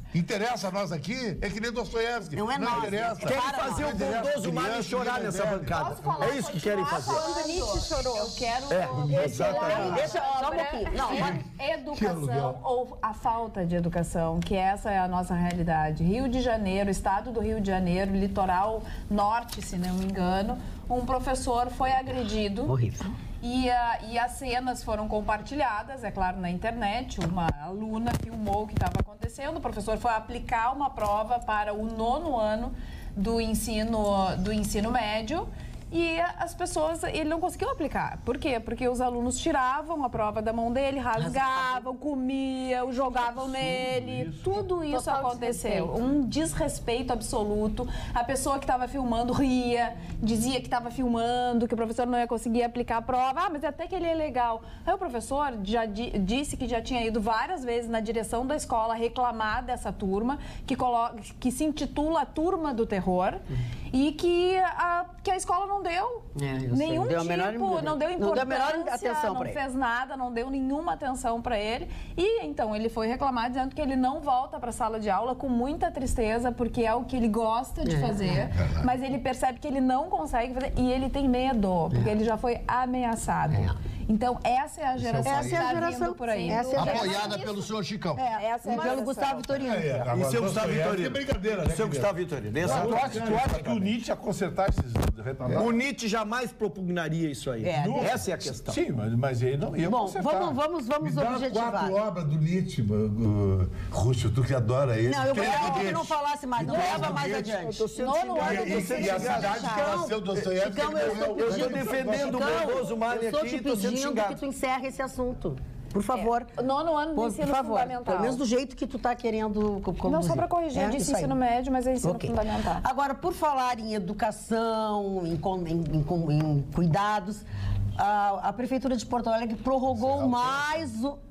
Interessa a nós aqui? É que nem Dostoiévski. Não é nós. Interessa. Querem fazer o bondoso Mário chorar nessa bancada. É isso que querem fazer. Quando Nietzsche chorou. Eu quero... É, exatamente. Deixa só um pouquinho. Não, educação ou a falta de educação, que essa é a nossa realidade. Rio de Janeiro, estado do Rio de Janeiro, litoral norte, se não me engano, um professor foi agredido. Horrível. E, a, e as cenas foram compartilhadas, é claro, na internet. Uma aluna filmou o que estava acontecendo. O professor foi aplicar uma prova para o nono ano do ensino, do ensino médio. E as pessoas, ele não conseguiu aplicar. Por quê? Porque os alunos tiravam a prova da mão dele, rasgavam, comiam, jogavam nele. Isso. Tudo isso Total aconteceu. Desrespeito. Um desrespeito absoluto. A pessoa que estava filmando ria, dizia que estava filmando, que o professor não ia conseguir aplicar a prova. Ah, mas até que ele é legal. Aí o professor já di disse que já tinha ido várias vezes na direção da escola reclamar dessa turma, que, que se intitula Turma do Terror, uhum. e que a, que a escola não deu é, nenhum deu tipo, menor, não deu importância, não, deu menor atenção não fez ele. nada, não deu nenhuma atenção para ele. E então ele foi reclamar dizendo que ele não volta para a sala de aula, com muita tristeza, porque é o que ele gosta de é, fazer, é, mas ele percebe que ele não consegue fazer e ele tem medo, porque é. ele já foi ameaçado. É. Então, essa é a geração essa que é a está geração, vindo por aí. Essa é a Apoiada isso. pelo senhor Chicão. É, essa é e pelo Gustavo Vitorino. É, é. E seu Gustavo Vitorino? É brincadeira, né? Seu Gustavo Vitorino. Essa tu acha, tu acha que o Nietzsche ia consertar esses retardados? O Nietzsche jamais propugnaria isso aí. É, no... Essa é a questão. Sim, mas, mas ele não ia Bom, consertar. Bom, vamos, vamos Me objetivar. quatro obras do Nietzsche, uh, Rússio, tu que adora ele. Não, eu queria que ele não falasse mais, não leva mais adiante. Nono ano do Nietzsche. E a cidade que nasceu Dostoiévski. Eu estou defendendo o bondoso Mário aqui. Eu estou te pedindo que tu encerre esse assunto. Por favor. É. Nono ano do ensino por favor, fundamental. Pelo menos do jeito que tu está querendo conduzir. Não só para corrigir, é, disse ensino médio, mas é ensino okay. fundamental. Agora, por falar em educação, em, em, em, em cuidados, a, a Prefeitura de Porto Alegre prorrogou mais o...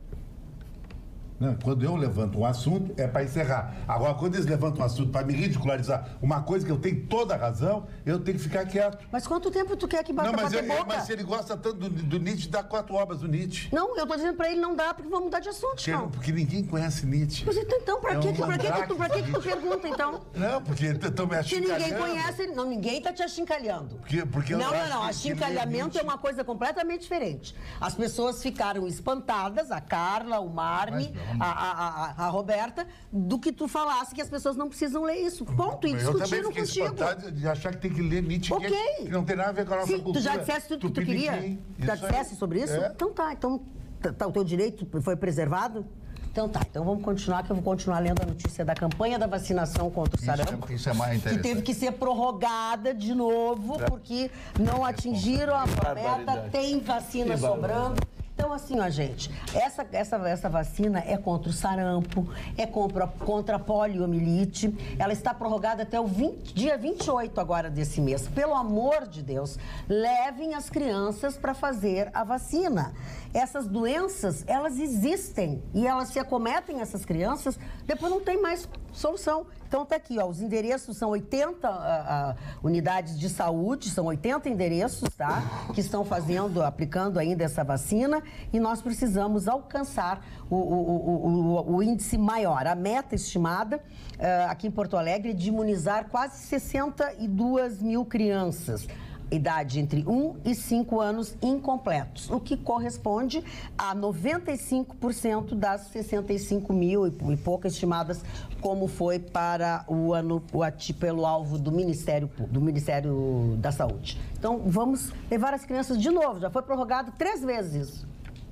Não, quando eu levanto um assunto, é para encerrar. Agora, quando eles levantam um assunto para me ridicularizar uma coisa que eu tenho toda a razão, eu tenho que ficar quieto. Mas quanto tempo tu quer que bata não, mas bater eu, boca? Mas se ele gosta tanto do, do Nietzsche, dá quatro obras do Nietzsche. Não, eu tô dizendo para ele não dá, porque vamos mudar de assunto, porque, não. Porque ninguém conhece Nietzsche. Mas então, para é que, um pra que, que, tu, pra que, que tu pergunta, então? Não, porque estão me achincalhando. Se ninguém conhece, não, ninguém tá te achincalhando. Porque, porque não, eu não, não, achincalhamento é uma coisa completamente diferente. As pessoas ficaram espantadas, a Carla, o Marne, a, a, a a Roberta, do que tu falasse que as pessoas não precisam ler isso. Ponto. E discutiram contigo. Eu também fiquei de achar que tem que ler Nietzsche, okay. que, que não tem nada a ver com a nossa Sim, cultura. Tu já disseste tudo que tu queria? Tu já disseste sobre isso? É. Então tá, então tá, o teu direito foi preservado? Então tá, então vamos continuar, que eu vou continuar lendo a notícia da campanha da vacinação contra o sarampo. Isso, isso é mais interessante. Que teve que ser prorrogada de novo, é. porque não atingiram a meta, tem vacina sobrando. Então, assim, ó, gente, essa, essa, essa vacina é contra o sarampo, é contra, contra a poliomielite. Ela está prorrogada até o vinte, dia vinte e oito agora desse mês. Pelo amor de Deus, levem as crianças para fazer a vacina. Essas doenças, elas existem e elas se acometem essas crianças, depois não tem mais solução. Então tá aqui, ó, os endereços são oitenta uh, uh, unidades de saúde, são oitenta endereços, tá? Que estão fazendo, aplicando ainda essa vacina e nós precisamos alcançar o, o, o, o, o índice maior. A meta estimada uh, aqui em Porto Alegre é de imunizar quase sessenta e duas mil crianças. Idade entre um e cinco anos incompletos, o que corresponde a noventa e cinco por cento das sessenta e cinco mil e poucas estimadas, como foi para o ano pelo alvo do Ministério, do Ministério da Saúde. Então, vamos levar as crianças de novo, já foi prorrogado três vezes isso.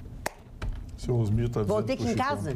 Seu Osmir está dizendo. Vou ter que ir em casa?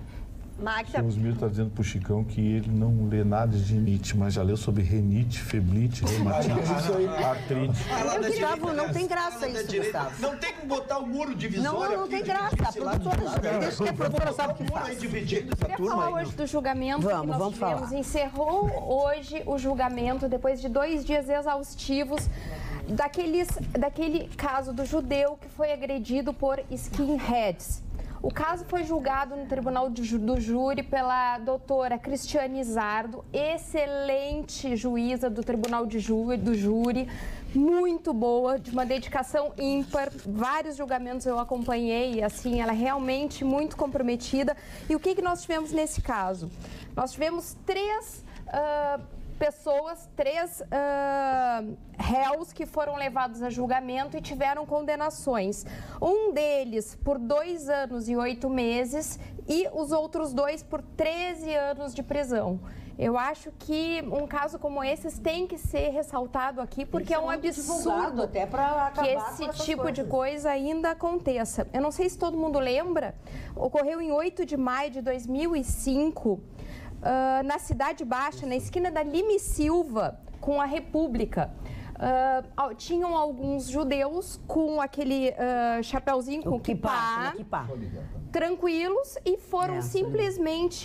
O Osmir está dizendo para o Chicão que ele não lê nada de Nietzsche, mas já leu sobre renite, feblite, reumatite, artrite. Gustavo, não tem graça isso, Gustavo. Não tem que botar o muro divisório. Não, não tem graça. A produtora, deixa que a produtora sabe o que faz. Eu queria falar hoje do julgamento vamos, que nós vamos tivemos. Falar. Encerrou hoje o julgamento, depois de dois dias exaustivos, daqueles, daquele caso do judeu que foi agredido por skinheads. O caso foi julgado no Tribunal do Júri pela doutora Cristiane Zardo, excelente juíza do Tribunal de Júri, do Júri, muito boa, de uma dedicação ímpar. Vários julgamentos eu acompanhei, assim, ela é realmente muito comprometida. E o que, que nós tivemos nesse caso? Nós tivemos três uh, pessoas, três uh, réus que foram levados a julgamento e tiveram condenações. Um deles por dois anos e oito meses e os outros dois por treze anos de prisão. Eu acho que um caso como esse tem que ser ressaltado aqui, porque é um absurdo até para que esse tipo coisas. de coisa ainda aconteça. Eu não sei se todo mundo lembra, ocorreu em oito de maio de dois mil e cinco, uh, na Cidade Baixa, na esquina da Lime Silva, com a República. Uh, tinham alguns judeus com aquele uh, chapéuzinho com kippá, kippá, tranquilos, e foram é, simplesmente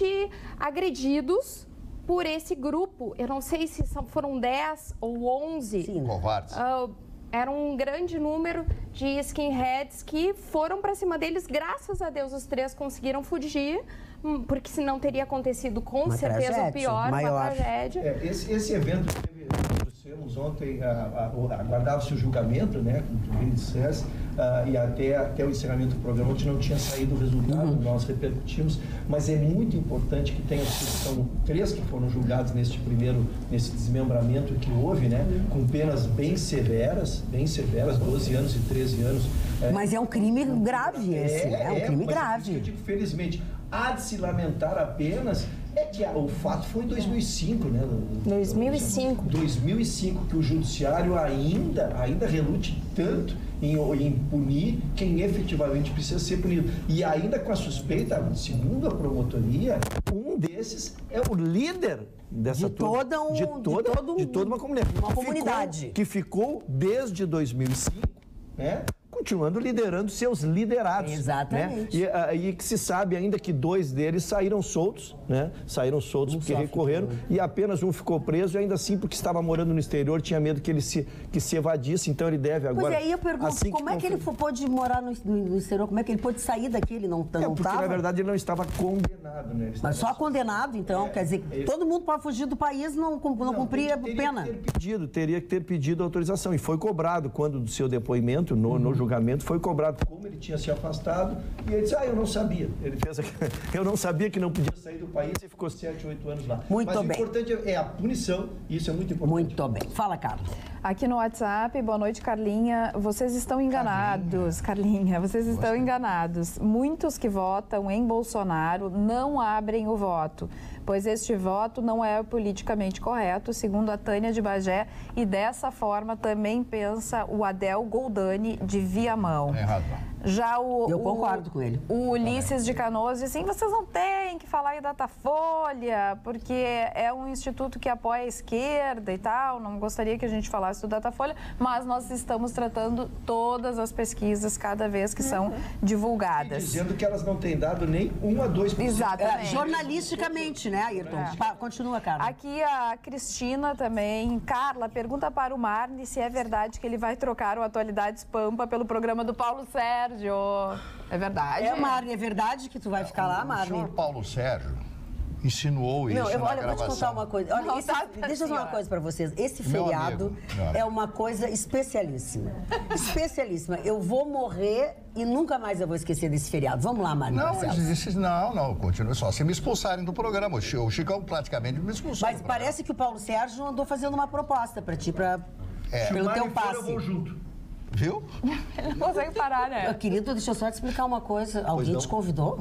agredidos por esse grupo. Eu não sei se são, foram dez ou onze. Sim, covardes. Uh, era um grande número de skinheads que foram para cima deles. Graças a Deus, os três conseguiram fugir, porque senão teria acontecido com uma certeza tragédia, o pior, maior. uma tragédia. É, esse, esse evento que teve, trouxemos ontem, aguardava-se o julgamento, né, como tu bem disseste, uh, e até, até o encerramento do programa, onde não tinha saído o resultado, uhum. nós repercutimos, mas é muito importante que tenha sido, são três que foram julgados neste primeiro, nesse desmembramento que houve, né, com penas bem severas, bem severas, doze anos e treze anos. É, mas é um crime grave esse, é, né? É um crime mas grave. Eu digo, felizmente, há de se lamentar apenas é que o fato foi em dois mil e cinco, né? dois mil e cinco. dois mil e cinco, que o judiciário ainda, ainda relute tanto em, em punir quem efetivamente precisa ser punido. E ainda com a suspeita, segundo a promotoria, um desses é o líder dessa de toda, um, de toda, de todo um, de toda uma comunidade. Uma comunidade. Ficou, que ficou desde dois mil e cinco, né? Continuando liderando seus liderados. Exatamente. Né? E, e que se sabe ainda que dois deles saíram soltos, né? Saíram soltos um porque recorreram ficou... e apenas um ficou preso, e ainda assim porque estava morando no exterior, tinha medo que ele se, que se evadisse, então ele deve agora... Pois é, aí eu pergunto, assim como que é que ele pôde morar no, no exterior, como é que ele pôde sair daqui, ele não estava... É, porque tava? na verdade ele não estava condenado, né? Mas só condenado, então, é, quer dizer, é todo mundo para fugir do país não, não, não cumpria a pena. Teria que ter pedido, teria que ter pedido autorização, e foi cobrado, quando do seu depoimento, no, uhum. no julgamento, foi cobrado como ele tinha se afastado, e ele disse, ah, eu não sabia. Ele fez aqui, eu não sabia que não podia sair do país e ficou sete, oito anos lá. Muito Mas bem. o importante é a punição, e isso é muito importante. Muito bem. Fala, Carla. Aqui no WhatsApp, boa noite, Carlinha. Vocês estão enganados, Carlinha, Carlinha vocês estão Boa enganados. Muitos que votam em Bolsonaro não abrem o voto, pois este voto não é politicamente correto, segundo a Tânia de Bagé, e dessa forma também pensa o Adel Goldani de Viamão. Tem razão. Já o, Eu concordo o, com ele. O Ulisses de Canoas disse assim, vocês não têm que falar em Datafolha, porque é um instituto que apoia a esquerda e tal, não gostaria que a gente falasse do Datafolha, mas nós estamos tratando todas as pesquisas cada vez que são divulgadas. E dizendo que elas não têm dado nem um a dois por cento. Exatamente. É, jornalisticamente, né, Ayrton? É. Continua, Carla. Aqui a Cristina também. Carla, pergunta para o Marne se é verdade que ele vai trocar o Atualidades Pampa pelo programa do Paulo Sérgio. É verdade? É, Marne, é verdade que tu vai ficar lá, Marne? O senhor Paulo Sérgio insinuou isso não, eu, na olha, gravação. eu vou te contar uma coisa. Olha, não, esse, tá, deixa eu dizer uma coisa para vocês. Esse Meu feriado amigo, meu amigo. é uma coisa especialíssima. Especialíssima. Eu vou morrer e nunca mais eu vou esquecer desse feriado. Vamos lá, Marne. Não, disse, não, não, continua só. Se me expulsarem do programa, o Chicão praticamente me expulsou. Mas parece que o Paulo Sérgio andou fazendo uma proposta para ti, para é. pelo teu passe. Eu vou junto. Viu? Ele não consegue parar, né? Querido, deixa eu só te explicar uma coisa. Alguém te convidou?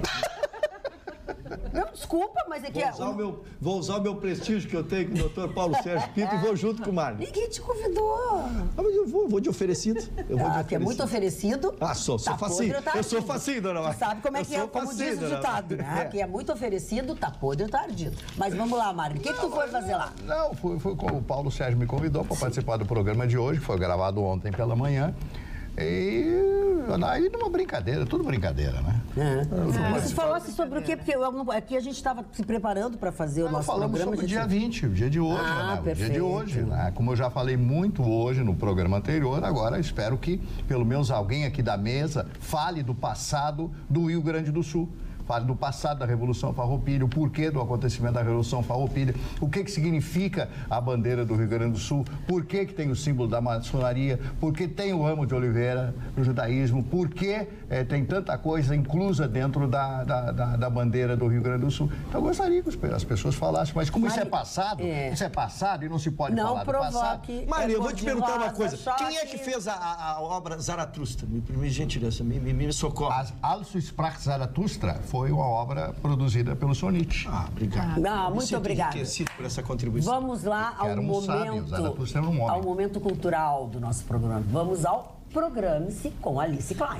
Não, desculpa, mas é que... Vou usar, é... o meu, vou usar o meu prestígio que eu tenho com o doutor Paulo Sérgio Pinto e vou junto com o Marne. Ninguém te convidou. Ah, mas eu vou, vou de oferecido. Eu vou ah, de que é muito oferecido. Ah, sou, sou tá facinho. Tá eu sou facinho, dona Marne. Sabe como é eu que é, como facinho, diz o ditado, né? É. Que é muito oferecido, tá podre ou tá ardido. Mas vamos lá, Marne, o que, que tu foi fazer lá? Não, foi, foi como o Paulo Sérgio me convidou para participar do programa de hoje, que foi gravado ontem pela manhã. E aí numa brincadeira, tudo brincadeira, né? É. Você falasse sobre o quê? Porque eu, aqui a gente estava se preparando para fazer o nosso falamos programa. Sobre o gente... dia vinte, o dia de hoje, ah, né? O dia de hoje, né? Como eu já falei muito hoje no programa anterior, agora espero que pelo menos alguém aqui da mesa fale do passado do Rio Grande do Sul. Fale do passado da Revolução Farroupilha, o porquê do acontecimento da Revolução Farroupilha, o que que significa a bandeira do Rio Grande do Sul, por que que tem o símbolo da maçonaria, por que tem o ramo de oliveira no judaísmo, por que eh, tem tanta coisa inclusa dentro da, da, da, da bandeira do Rio Grande do Sul. Então, eu gostaria que as pessoas falassem, mas como Mari... isso é passado, é. isso é passado e não se pode não falar do passado. Maria, eu vou te perguntar uma coisa. Quem é que fez a, a, a obra Zaratustra? Me, me gentileza, me, me, me socorre. As Also Sprach Zaratustra foi uma obra produzida pelo Sonit. Ah, obrigado. Ah, muito obrigado. por essa contribuição. Vamos lá ao um momento, sábio, um ao momento cultural do nosso programa. Vamos ao Programe-se com Alice Klein.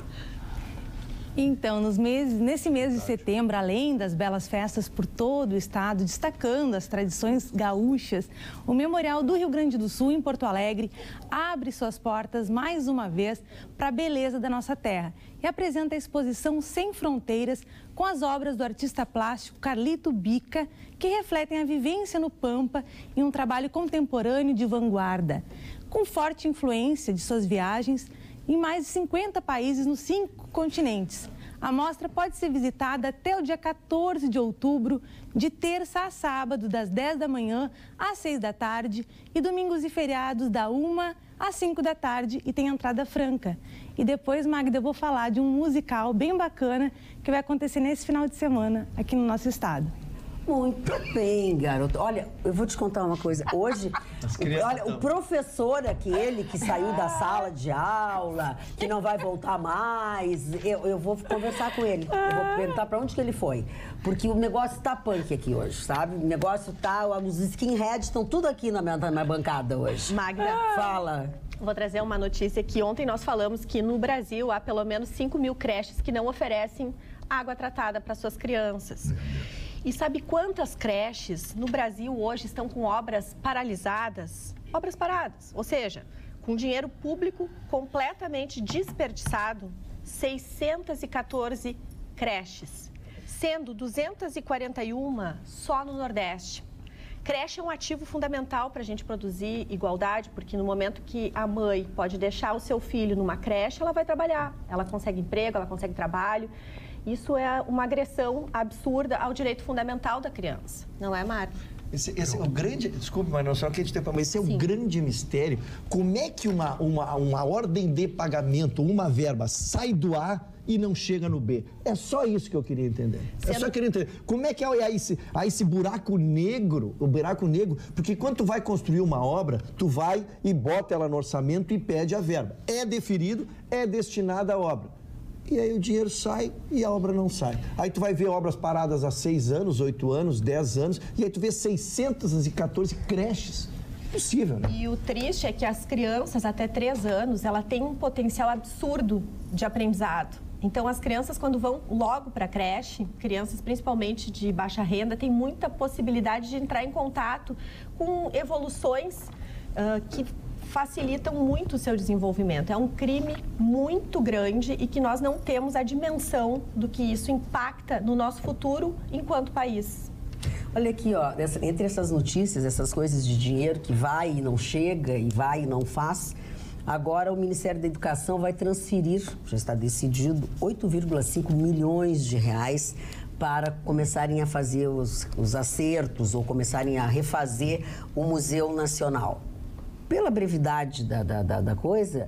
Então, nos meses, nesse mês de setembro, além das belas festas por todo o estado, destacando as tradições gaúchas, o Memorial do Rio Grande do Sul, em Porto Alegre, abre suas portas mais uma vez para a beleza da nossa terra e apresenta a exposição Sem Fronteiras com as obras do artista plástico Carlito Bica, que refletem a vivência no Pampa em um trabalho contemporâneo de vanguarda. Com forte influência de suas viagens em mais de cinquenta países nos cinco continentes. A mostra pode ser visitada até o dia quatorze de outubro, de terça a sábado, das dez da manhã às seis da tarde, e domingos e feriados, da uma às cinco da tarde, e tem entrada franca. E depois, Magda, eu vou falar de um musical bem bacana que vai acontecer nesse final de semana aqui no nosso estado. Muito bem, garoto. Olha, eu vou te contar uma coisa. Hoje, o, olha, o professor aquele que saiu da sala de aula, que não vai voltar mais, eu, eu vou conversar com ele. Eu vou perguntar pra onde que ele foi. Porque o negócio tá punk aqui hoje, sabe? O negócio tá... Os skinheads estão tudo aqui na minha, na minha bancada hoje. Magda. Fala. Vou trazer uma notícia que ontem nós falamos que no Brasil há pelo menos cinco mil creches que não oferecem água tratada para suas crianças. E sabe quantas creches no Brasil hoje estão com obras paralisadas? Obras paradas, ou seja, com dinheiro público completamente desperdiçado, seiscentas e quatorze creches, sendo duzentas e quarenta e uma só no Nordeste. Creche é um ativo fundamental para a gente produzir igualdade, porque no momento que a mãe pode deixar o seu filho numa creche, ela vai trabalhar, ela consegue emprego, ela consegue trabalho. Isso é uma agressão absurda ao direito fundamental da criança, não é, Mário? Esse, esse é o grande... Desculpe, mas não só que a gente tem para... Mas esse é o grande mistério. Como é que uma, uma, uma ordem de pagamento, uma verba, sai do A e não chega no B? É só isso que eu queria entender. É só queria entender. Como é que é esse, esse buraco negro, o buraco negro? Porque quando tu vai construir uma obra, tu vai e bota ela no orçamento e pede a verba. É deferido, é destinada à obra. E aí o dinheiro sai e a obra não sai. Aí tu vai ver obras paradas há seis anos, oito anos, dez anos, e aí tu vê seiscentas e quatorze creches. Impossível, né? E o triste é que as crianças até três anos, ela tem um potencial absurdo de aprendizado. Então, as crianças, quando vão logo para a creche, crianças principalmente de baixa renda, têm muita possibilidade de entrar em contato com evoluções uh, que facilitam muito o seu desenvolvimento. É um crime muito grande e que nós não temos a dimensão do que isso impacta no nosso futuro enquanto país. Olha aqui, ó, entre essas notícias, essas coisas de dinheiro que vai e não chega, e vai e não faz, agora o Ministério da Educação vai transferir, já está decidido, oito vírgula cinco milhões de reais para começarem a fazer os, os acertos ou começarem a refazer o Museu Nacional. Pela brevidade da, da, da, da coisa,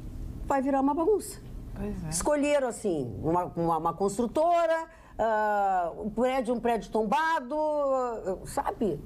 vai virar uma bagunça. Pois é. Escolheram, assim, uma, uma, uma construtora, uh, um prédio, um prédio tombado, uh, sabe?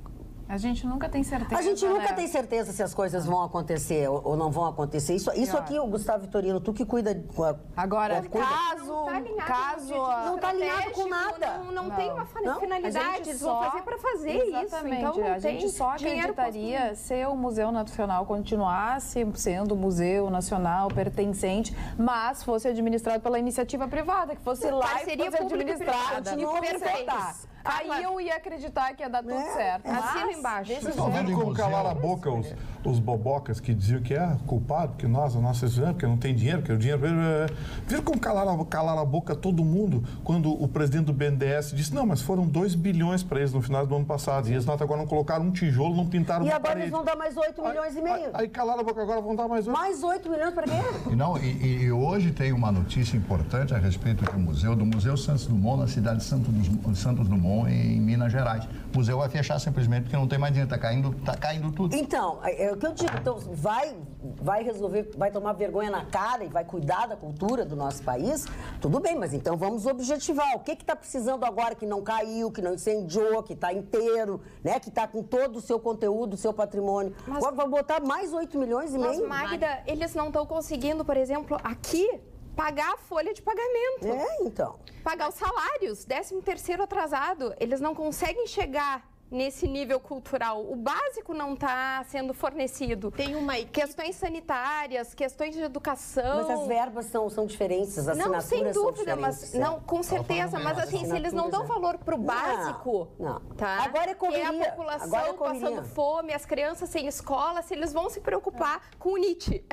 A gente nunca tem certeza. A gente nunca né? tem certeza se as coisas vão acontecer ou, ou não vão acontecer. Isso, isso aqui, o Gustavo Vitorino, tu que cuida... Com a, Agora, com a, caso... Não tá alinhado, caso, não está alinhado com nada. Não, não, não tem uma não? finalidade, eles vão fazer para fazer exatamente, isso. Então, não a gente só acreditaria se o Museu Nacional continuasse sendo Museu Nacional pertencente, mas fosse administrado pela iniciativa privada, que fosse lá e fosse administrado. Continua perfeito. Aí eu ia acreditar que ia dar tudo É, certo. é. Assina embaixo. Vocês estão vendo como calar a boca os, os bobocas que diziam que é culpado, porque nós, a nossa exame, porque não tem dinheiro, porque o dinheiro... Viram como calaram, calaram a boca todo mundo quando o presidente do B N D E S disse, não, mas foram dois bilhões para eles no final do ano passado, e eles até agora não colocaram um tijolo, não pintaram E uma agora parede. eles vão dar mais oito milhões e meio. Aí, aí calaram a boca, agora vão dar mais oito. Mais oito milhões para quê? E, não, e, e hoje tem uma notícia importante a respeito do museu, do Museu Santos Dumont, na cidade de Santos, Santos Dumont, em Minas Gerais. O museu vai fechar simplesmente porque não tem mais dinheiro, está caindo, tá caindo tudo. Então, é, é o que eu digo, então, vai, vai resolver, vai tomar vergonha na cara e vai cuidar da cultura do nosso país, tudo bem, mas então vamos objetivar. O que está precisando agora que não caiu, que não incendiou, que está inteiro, né, que está com todo o seu conteúdo, o seu patrimônio. Mas, vai botar mais oito milhões e meio? Mas, Magda, eles não estão conseguindo, por exemplo, aqui, pagar a folha de pagamento. É, então. Pagar os salários, décimo terceiro atrasado. Eles não conseguem chegar nesse nível cultural. O básico não está sendo fornecido. Tem uma equipe... Questões sanitárias, questões de educação. Mas as verbas são, são diferentes, as assinaturas Não, sem dúvida, são mas é. não, com certeza. Mas assim, se eles não dão valor pro básico, não, não. tá? Agora é correria. Que é a população Agora é correria. passando fome, as crianças sem escola, se eles vão se preocupar com o Nietzsche.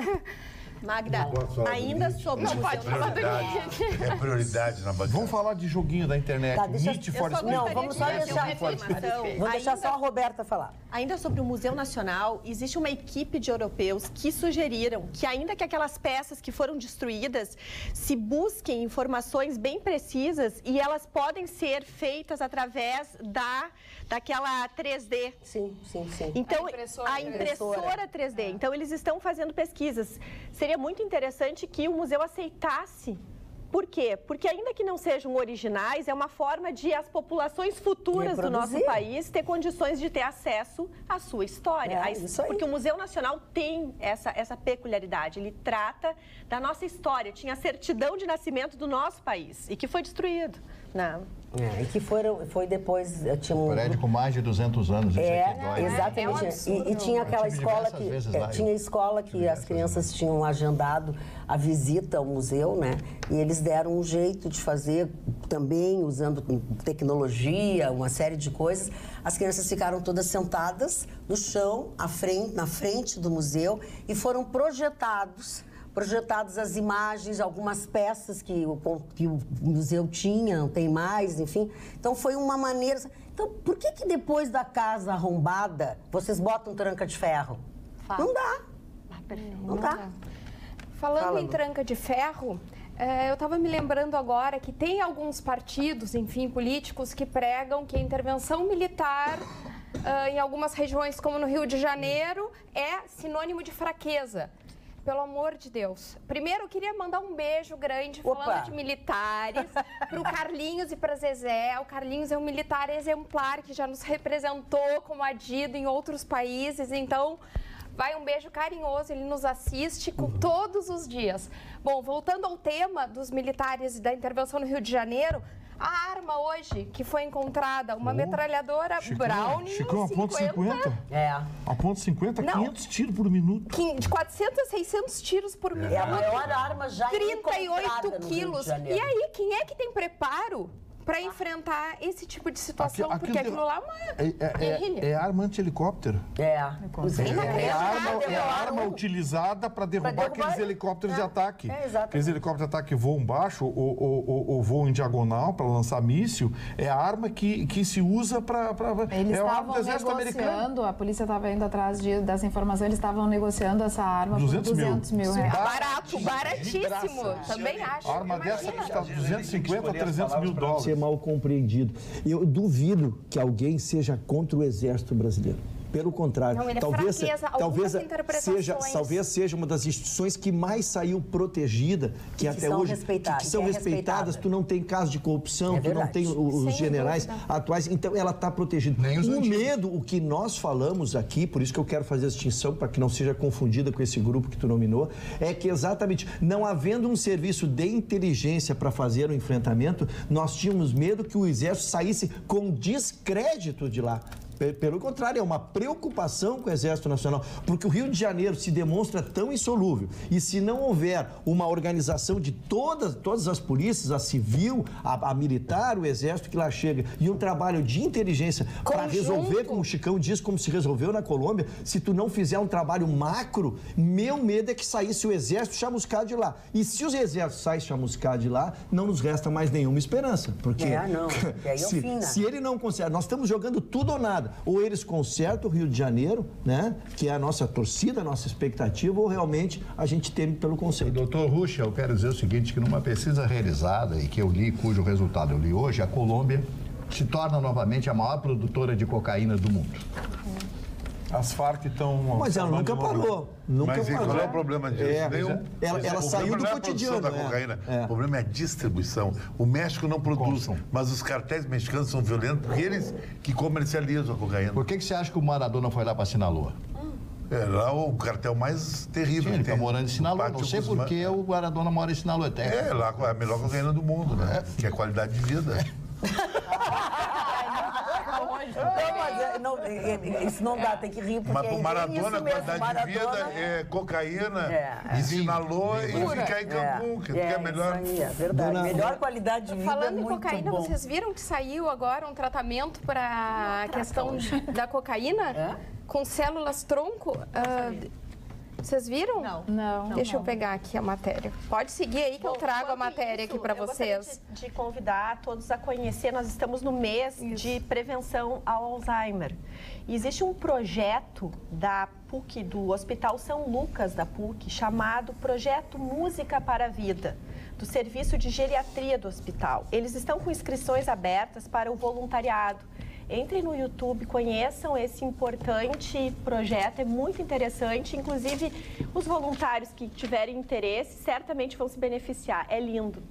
Magda, ainda sobre... Não pode falar do Nietzsche. É prioridade na bancada. Vamos falar de joguinho da internet. Tá, deixa- Nietzsche eu for só Speed. Não, vamos só gostaria de deixar... fazer uma informação. Vou deixar Ainda- só a Roberta falar. Ainda sobre o Museu Nacional, existe uma equipe de europeus que sugeriram que, ainda que aquelas peças que foram destruídas, se busquem informações bem precisas e elas podem ser feitas através da, daquela três D. Sim, sim, sim. Então, A impressora a impressora três D. Então, eles estão fazendo pesquisas. Seria muito interessante que o museu aceitasse. Por quê? Porque ainda que não sejam originais, é uma forma de as populações futuras do nosso Reproduzir. país ter condições de ter acesso à sua história. É, A- isso aí. Porque o Museu Nacional tem essa, essa peculiaridade. Ele trata da nossa história. Tinha a certidão de nascimento do nosso país e que foi destruído. Não. É, e que foram, foi depois, eu tinha um... Prédio com mais de duzentos anos, isso É, aqui dói. exatamente. É um absurdo. e, e tinha aquela Eu tive escola diversas que vezes é, lá, tinha eu- escola que as diversas crianças tinham agendado a visita ao museu, né? E eles deram um jeito de fazer também usando tecnologia, uma série de coisas. As crianças ficaram todas sentadas no chão, à frente, na frente do museu e foram projetados projetadas as imagens, algumas peças que o, que o museu tinha, não tem mais, enfim. Então, foi uma maneira... Então, por que que depois da casa arrombada, vocês botam tranca de ferro? Fato. Não dá. Não dá. Falando Fala, em Lu. tranca de ferro, eh, eu estava me lembrando agora que tem alguns partidos, enfim, políticos, que pregam que a intervenção militar ah, em algumas regiões, como no Rio de Janeiro, é sinônimo de fraqueza. Pelo amor de Deus. Primeiro, eu queria mandar um beijo grande, Opa. falando de militares, para o Carlinhos e para Zezé. O Carlinhos é um militar exemplar que já nos representou como adido em outros países, então... Vai um beijo carinhoso, ele nos assiste com todos os dias. Bom, voltando ao tema dos militares e da intervenção no Rio de Janeiro, a arma hoje que foi encontrada, uma Oh, metralhadora Chicão, Browning Chicão, a ponto cinquenta. É. A ponto cinquenta, Não. quinhentos tiros por minuto. de quatrocentos a seiscentos tiros por minuto. É a maior arma já trinta e oito encontrada no Rio de quilos. Janeiro. E aí, quem é que tem preparo para enfrentar esse tipo de situação? Aqui- Porque aquilo- aquilo lá é uma É, é, é, guerrilha. é arma anti-helicóptero. É. É, é a arma, é a arma um. utilizada para derrubar, derrubar aqueles ele. helicópteros É, de ataque. é, exatamente. Aqueles helicópteros de ataque que voam baixo ou, ou, ou, ou voam em diagonal para lançar míssil. É a arma que, que se usa para... Eles é a arma estavam do exército americano. negociando, a polícia estava indo atrás de, dessa informação, eles estavam negociando essa arma duzentos por mil. duzentos mil reais. barato, baratíssimo. Também acho. A arma dessa Imagina. custa duzentos e cinquenta a trezentos mil Ser dólares. mal compreendido. Eu duvido que alguém seja contra o exército brasileiro. Pelo contrário, Não, ele é talvez, fraqueza, talvez, algumas interpretações. seja, talvez seja uma das instituições que mais saiu protegida, que, até são hoje respeitadas, que são que é respeitadas. respeitada. Tu não tem caso de corrupção, É tu não verdade. tem o- os Sem generais dúvida. atuais, então ela está protegida. Nem os o antigos. medo, o que nós falamos aqui, por isso que eu quero fazer a distinção para que não seja confundida com esse grupo que tu nominou, é que exatamente não havendo um serviço de inteligência para fazer o enfrentamento, nós tínhamos medo que o exército saísse com descrédito de lá. Pelo contrário, é uma preocupação com o Exército Nacional, porque o Rio de Janeiro se demonstra tão insolúvel e se não houver uma organização de todas, todas as polícias, a civil, a, a militar, o Exército que lá chega, e um trabalho de inteligência para resolver, como o Chicão diz, como se resolveu na Colômbia, se tu não fizer um trabalho macro, meu medo é que saísse o Exército chamuscado de lá. E se os exércitos saem chamuscados de lá, não nos resta mais nenhuma esperança, porque é, não. E aí se, é o fim, né? se ele não conserta, nós estamos jogando tudo ou nada. Ou eles consertam o Rio de Janeiro, né, que é a nossa torcida, a nossa expectativa, ou realmente a gente teme pelo conceito. Doutor Ruxa, eu quero dizer o seguinte, que numa pesquisa realizada e que eu li, cujo resultado eu li hoje, a Colômbia se torna novamente a maior produtora de cocaína do mundo. As Farc estão... Mas ela nunca parou. Nunca Mas parou. qual é o problema disso? É, Nenhum. ela ela saiu do não é cotidiano. a produção da é. cocaína. É. O problema é a distribuição. O México não produz, mas os cartéis mexicanos são violentos porque eles que comercializam a cocaína. Por que, que você acha que o Maradona foi lá para Sinaloa? É lá o cartel mais terrível. Sim, ele está morando em Sinaloa. Não sei por que o Maradona mora em Sinaloa Eterno. É, lá é a melhor cocaína do mundo, né? Que é qualidade de vida. Não, mas é, não, é, isso não dá, tem que rir, porque Mas pro é Maradona, isso mesmo, qualidade Maradona, de vida é cocaína, é, e Sinaloa e Pura. ficar em Cancún, que é, é melhor. Isso aí, é verdade. Dona- Melhor qualidade de vida. Falando é em muito cocaína, bom. vocês viram que saiu agora um tratamento para a questão da cocaína? É? Com células tronco? Ah, vocês viram? Não. Não. Deixa eu pegar aqui a matéria. Pode seguir aí que eu Bom, trago a enquanto matéria isso, aqui para eu gostaria vocês. De, de convidar todos a conhecer, nós estamos no mês de prevenção ao Alzheimer. E existe um projeto da P U C, do Hospital São Lucas da P U C, chamado Projeto Música para a Vida, do Serviço de Geriatria do hospital. Eles estão com inscrições abertas para o voluntariado. Entrem no YouTube, conheçam esse importante projeto, é muito interessante. Inclusive, os voluntários que tiverem interesse certamente vão se beneficiar. É lindo.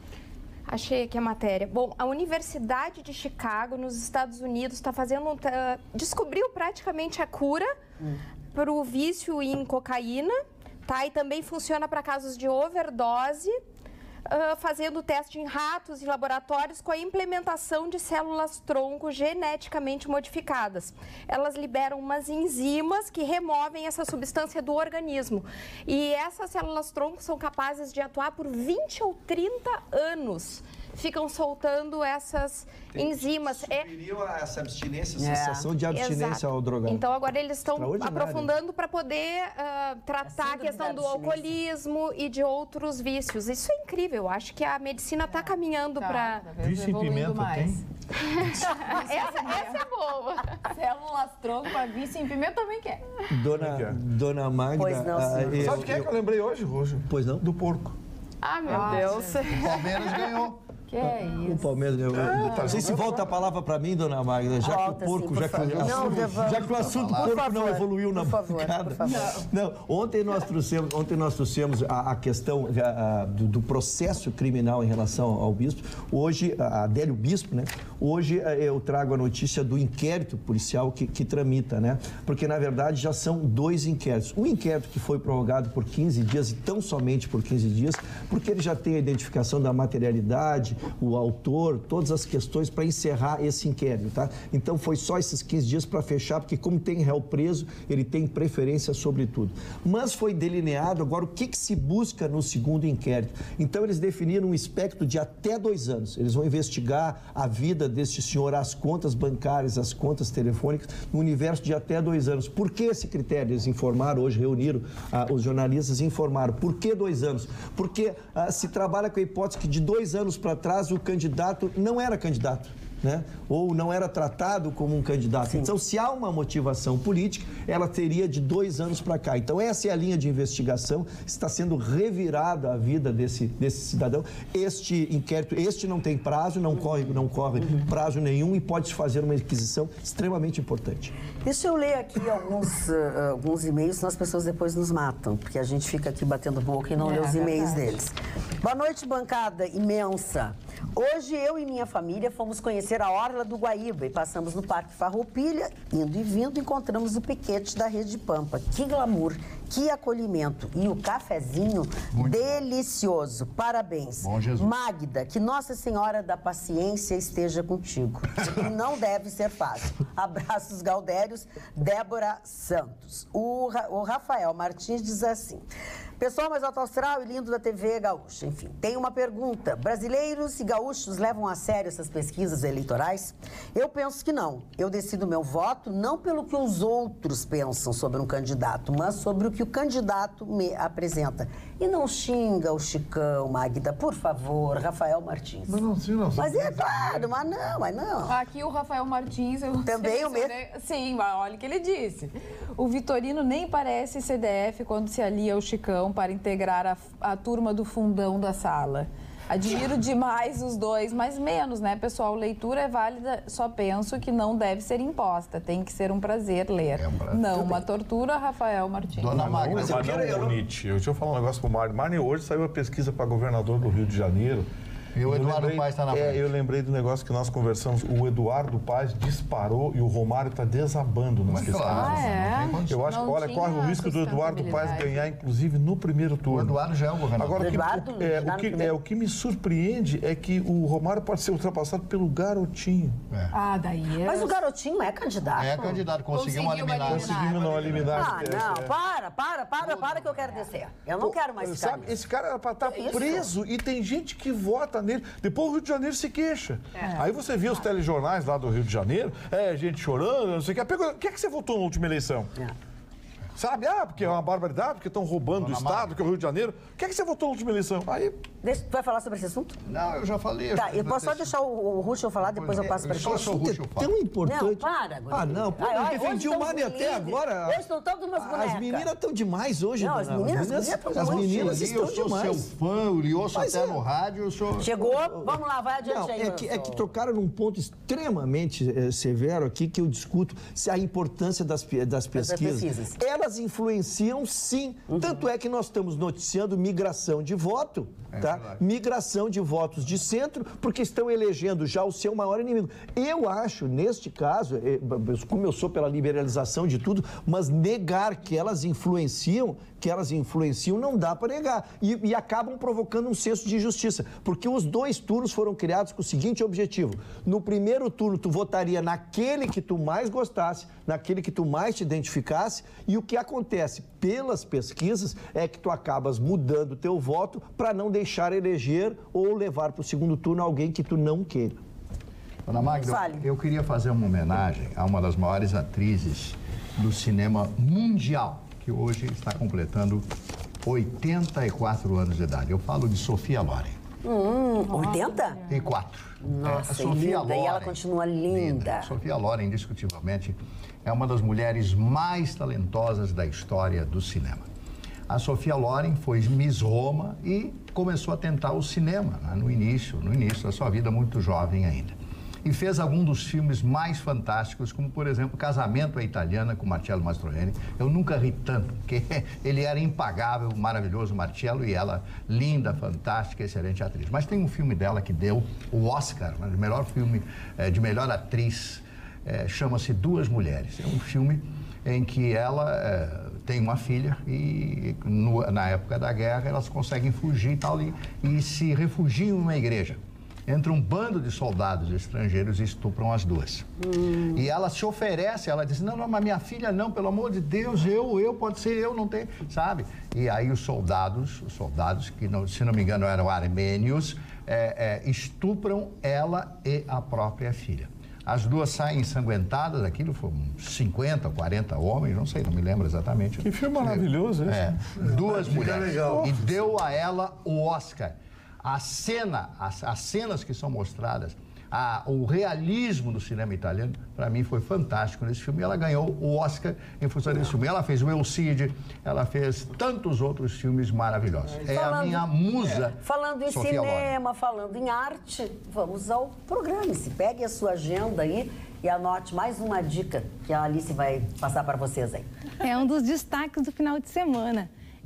Achei aqui a matéria. Bom, a Universidade de Chicago, nos Estados Unidos, está fazendo... Um, uh, descobriu praticamente a cura hum. para o vício em cocaína, tá? E também funciona para casos de overdose, uh, fazendo teste em ratos e laboratórios com a implementação de células-tronco geneticamente modificadas. Elas liberam umas enzimas que removem essa substância do organismo. E essas células-tronco são capazes de atuar por vinte ou trinta anos. Ficam soltando essas enzimas. Superior a essa abstinência, a É. sensação de abstinência Exato. ao drogado. Então agora eles estão Extraordinário. aprofundando para poder uh, tratar a síndrome questão da do abstinência. alcoolismo e de outros vícios. Isso é incrível. Eu acho que a medicina está caminhando Tá, para... cada vez Vício em evoluindo pimenta mais. tem? essa, essa é boa. Células tronco para vício em pimenta também quer. Dona, que é? Dona Magda... Pois não, ah, senhor. eu- Sabe quem é que eu lembrei hoje, Rojo? Pois não? Do porco. Ah, meu Deus. O Palmeiras ganhou. Que é O isso? Palmeiras... Eu, não sei se volta a palavra para mim, Dona Magda, já Volta, que o porco... sim, por já, que, o favor. Não, assunto, Devão. já que o assunto Por porco favor, não evoluiu na por favor, bancada. por favor. Não, ontem nós trouxemos, ontem nós trouxemos a, a questão a, a, do, do processo criminal em relação ao bispo. Hoje, a Adélio Bispo, né? Hoje a, eu trago a notícia do inquérito policial que, que tramita, né? Porque, na verdade, já são dois inquéritos. Um inquérito que foi prorrogado por quinze dias e tão somente por quinze dias, porque ele já tem a identificação da materialidade, o autor, todas as questões para encerrar esse inquérito, tá? Então foi só esses quinze dias para fechar, porque como tem réu preso, ele tem preferência sobre tudo. Mas foi delineado agora o que, que se busca no segundo inquérito. Então eles definiram um espectro de até dois anos. Eles vão investigar a vida deste senhor, as contas bancárias, as contas telefônicas, no universo de até dois anos. Por que esse critério? Eles informaram, hoje reuniram, ah, os jornalistas informaram. Por que dois anos? Porque ah, se trabalha com a hipótese que de dois anos para trás o candidato não era candidato, né? Ou não era tratado como um candidato. Sim. Então, se há uma motivação política, ela teria de dois anos para cá. Então, essa é a linha de investigação. Está sendo revirada a vida desse, desse cidadão. Este inquérito, este não tem prazo, não corre, não corre prazo nenhum e pode fazer uma requisição extremamente importante. Deixa eu ler aqui alguns, uh, alguns e-mails, senão as pessoas depois nos matam, porque a gente fica aqui batendo boca e não É, lê os e-mails verdade. deles. Boa noite, bancada imensa. Hoje eu e minha família fomos conhecer a Orla do Guaíba e passamos no Parque Farroupilha, indo e vindo, encontramos o piquete da Rede Pampa. Que glamour, Que acolhimento. E o cafezinho muito delicioso. Bom. Parabéns. Bom, Jesus. Magda, que Nossa Senhora da Paciência esteja contigo. E não deve ser fácil. Abraços, Gaudérios. Débora Santos. O, Ra o Rafael Martins diz assim: pessoal mais alto astral e lindo da T V Gaúcha. Enfim, tem uma pergunta. Brasileiros e gaúchos levam a sério essas pesquisas eleitorais? Eu penso que não. Eu decido meu voto não pelo que os outros pensam sobre um candidato, mas sobre o que o candidato me apresenta. E não xinga o Chicão, Magda, por favor, Rafael Martins. Mas não, sim, não. Mas é claro, mas não, mas não. Aqui o Rafael Martins... Eu também o mesmo? Sim, mas olha o que ele disse. O Vitorino nem parece C D F quando se alia ao Chicão para integrar a, a turma do fundão da sala. Admiro demais os dois, mas menos, né, pessoal? Leitura é válida, só penso que não deve ser imposta. Tem que ser um prazer ler. É um prazer. Não uma tortura, Rafael Martins. Dona Magda, mas eu quero... Não, Nietzsche. Eu deixa eu falar um negócio pro Mário. Mário, hoje saiu a pesquisa para governador do Rio de Janeiro. E o Eduardo lembrei, Paes está na frente. É, eu lembrei do negócio que nós conversamos. O Eduardo Paes disparou e o Romário está desabando nas pesquisas. Ah, é? Eu acho que, olha, corre o risco do Eduardo Paes ganhar, inclusive, no primeiro turno. O Eduardo já é o governador. Agora, o que, Eduardo, o, é, o, que, é, o que me surpreende é que o Romário pode ser ultrapassado pelo Garotinho. É. Ah, daí é... Mas o Garotinho é candidato. É candidato, conseguiu uma liminar. Conseguimos não eliminar. Ah, não, é. para, para, para, para que eu quero descer. Eu não Pô, quero mais ficar sabe, esse cara era para estar é preso e tem gente que vota nele. Depois o Rio de Janeiro se queixa. É. Aí você vê os telejornais lá do Rio de Janeiro, é, gente chorando, não sei o que. O que é que você votou na última eleição? É. Sabe? Ah, porque é uma barbaridade, porque estão roubando do Estado, que é o Rio de Janeiro. O que é que você votou na última eleição? Aí... Deixa, tu vai falar sobre esse assunto? Não, eu já falei. Eu tá, já, eu posso só deixar o, o Ruschel falar, depois eu passo para ele. Só o Ruschel fala. Tem um importante... Não, para, Guri. Ah, não, pô, eu defendi o Mário até agora. Hoje estão todas umas bonecas. As meninas estão demais hoje, não, dona. As meninas, as meninas, as meninas estão eu sou demais. seu fã, eu lhe ouço Mas até é. no rádio, eu sou... Chegou, vamos lá, vai adiante não, aí. É que, é que tocaram num ponto extremamente eh, severo aqui, que eu discuto se a importância das, das pesquisas. pesquisas. Elas influenciam, sim. Uhum. Tanto é que nós estamos noticiando migração de voto, é, tá? Verdade. Migração de votos de centro, porque estão elegendo já o seu maior inimigo. Eu acho, neste caso, como eu sou pela liberalização de tudo, mas negar que elas influenciam, que elas influenciam, não dá para negar. E, e acabam provocando um senso de injustiça, porque os dois turnos foram criados com o seguinte objetivo: no primeiro turno tu votaria naquele que tu mais gostasse, naquele que tu mais te identificasse, e o que acontece pelas pesquisas é que tu acabas mudando o teu voto para não deixar eleger ou levar para o segundo turno alguém que tu não queira. Dona Magda, eu queria fazer uma homenagem a uma das maiores atrizes do cinema mundial, que hoje está completando oitenta e quatro anos de idade. Eu falo de Sofia Loren. Hum, oitenta? E quatro. Nossa, é, Sofia linda. Loren, e ela continua linda. linda. Sofia Loren, indiscutivelmente, é uma das mulheres mais talentosas da história do cinema. A Sofia Loren foi Miss Roma e começou a tentar o cinema, né, no início, no início da sua vida, muito jovem ainda. E fez alguns dos filmes mais fantásticos, como, por exemplo, Casamento à Italiana, com Marcello Mastroianni. Eu nunca ri tanto, porque ele era impagável, maravilhoso, Marcello, e ela, linda, fantástica, excelente atriz. Mas tem um filme dela que deu o Oscar, né, de melhor filme, é, de melhor atriz, é, chama-se Duas Mulheres. É um filme em que ela é, tem uma filha e, no, na época da guerra, elas conseguem fugir e tal, e, e se refugiam em uma igreja. Entra um bando de soldados estrangeiros e estupram as duas. Hum. E ela se oferece, ela diz, não, não, mas minha filha não, pelo amor de Deus, eu, eu, pode ser eu, não tem, sabe? E aí os soldados, os soldados, que não, se não me engano eram armênios, é, é, estupram ela e a própria filha. As duas saem ensanguentadas, aquilo foram cinquenta, quarenta homens, não sei, não me lembro exatamente. Que filme maravilhoso esse. É, duas mulheres. E deu a ela o Oscar. A cena, as, as cenas que são mostradas, a, o realismo do cinema italiano, para mim foi fantástico nesse filme. Ela ganhou o Oscar em função desse filme. Ela fez o El Cid, ela fez tantos outros filmes maravilhosos. É falando, a minha musa. É. Falando em Sofia cinema, Loren. falando em arte, vamos ao programa. Se pegue a sua agenda aí e anote mais uma dica que a Alice vai passar para vocês aí. É um dos destaques do final de semana.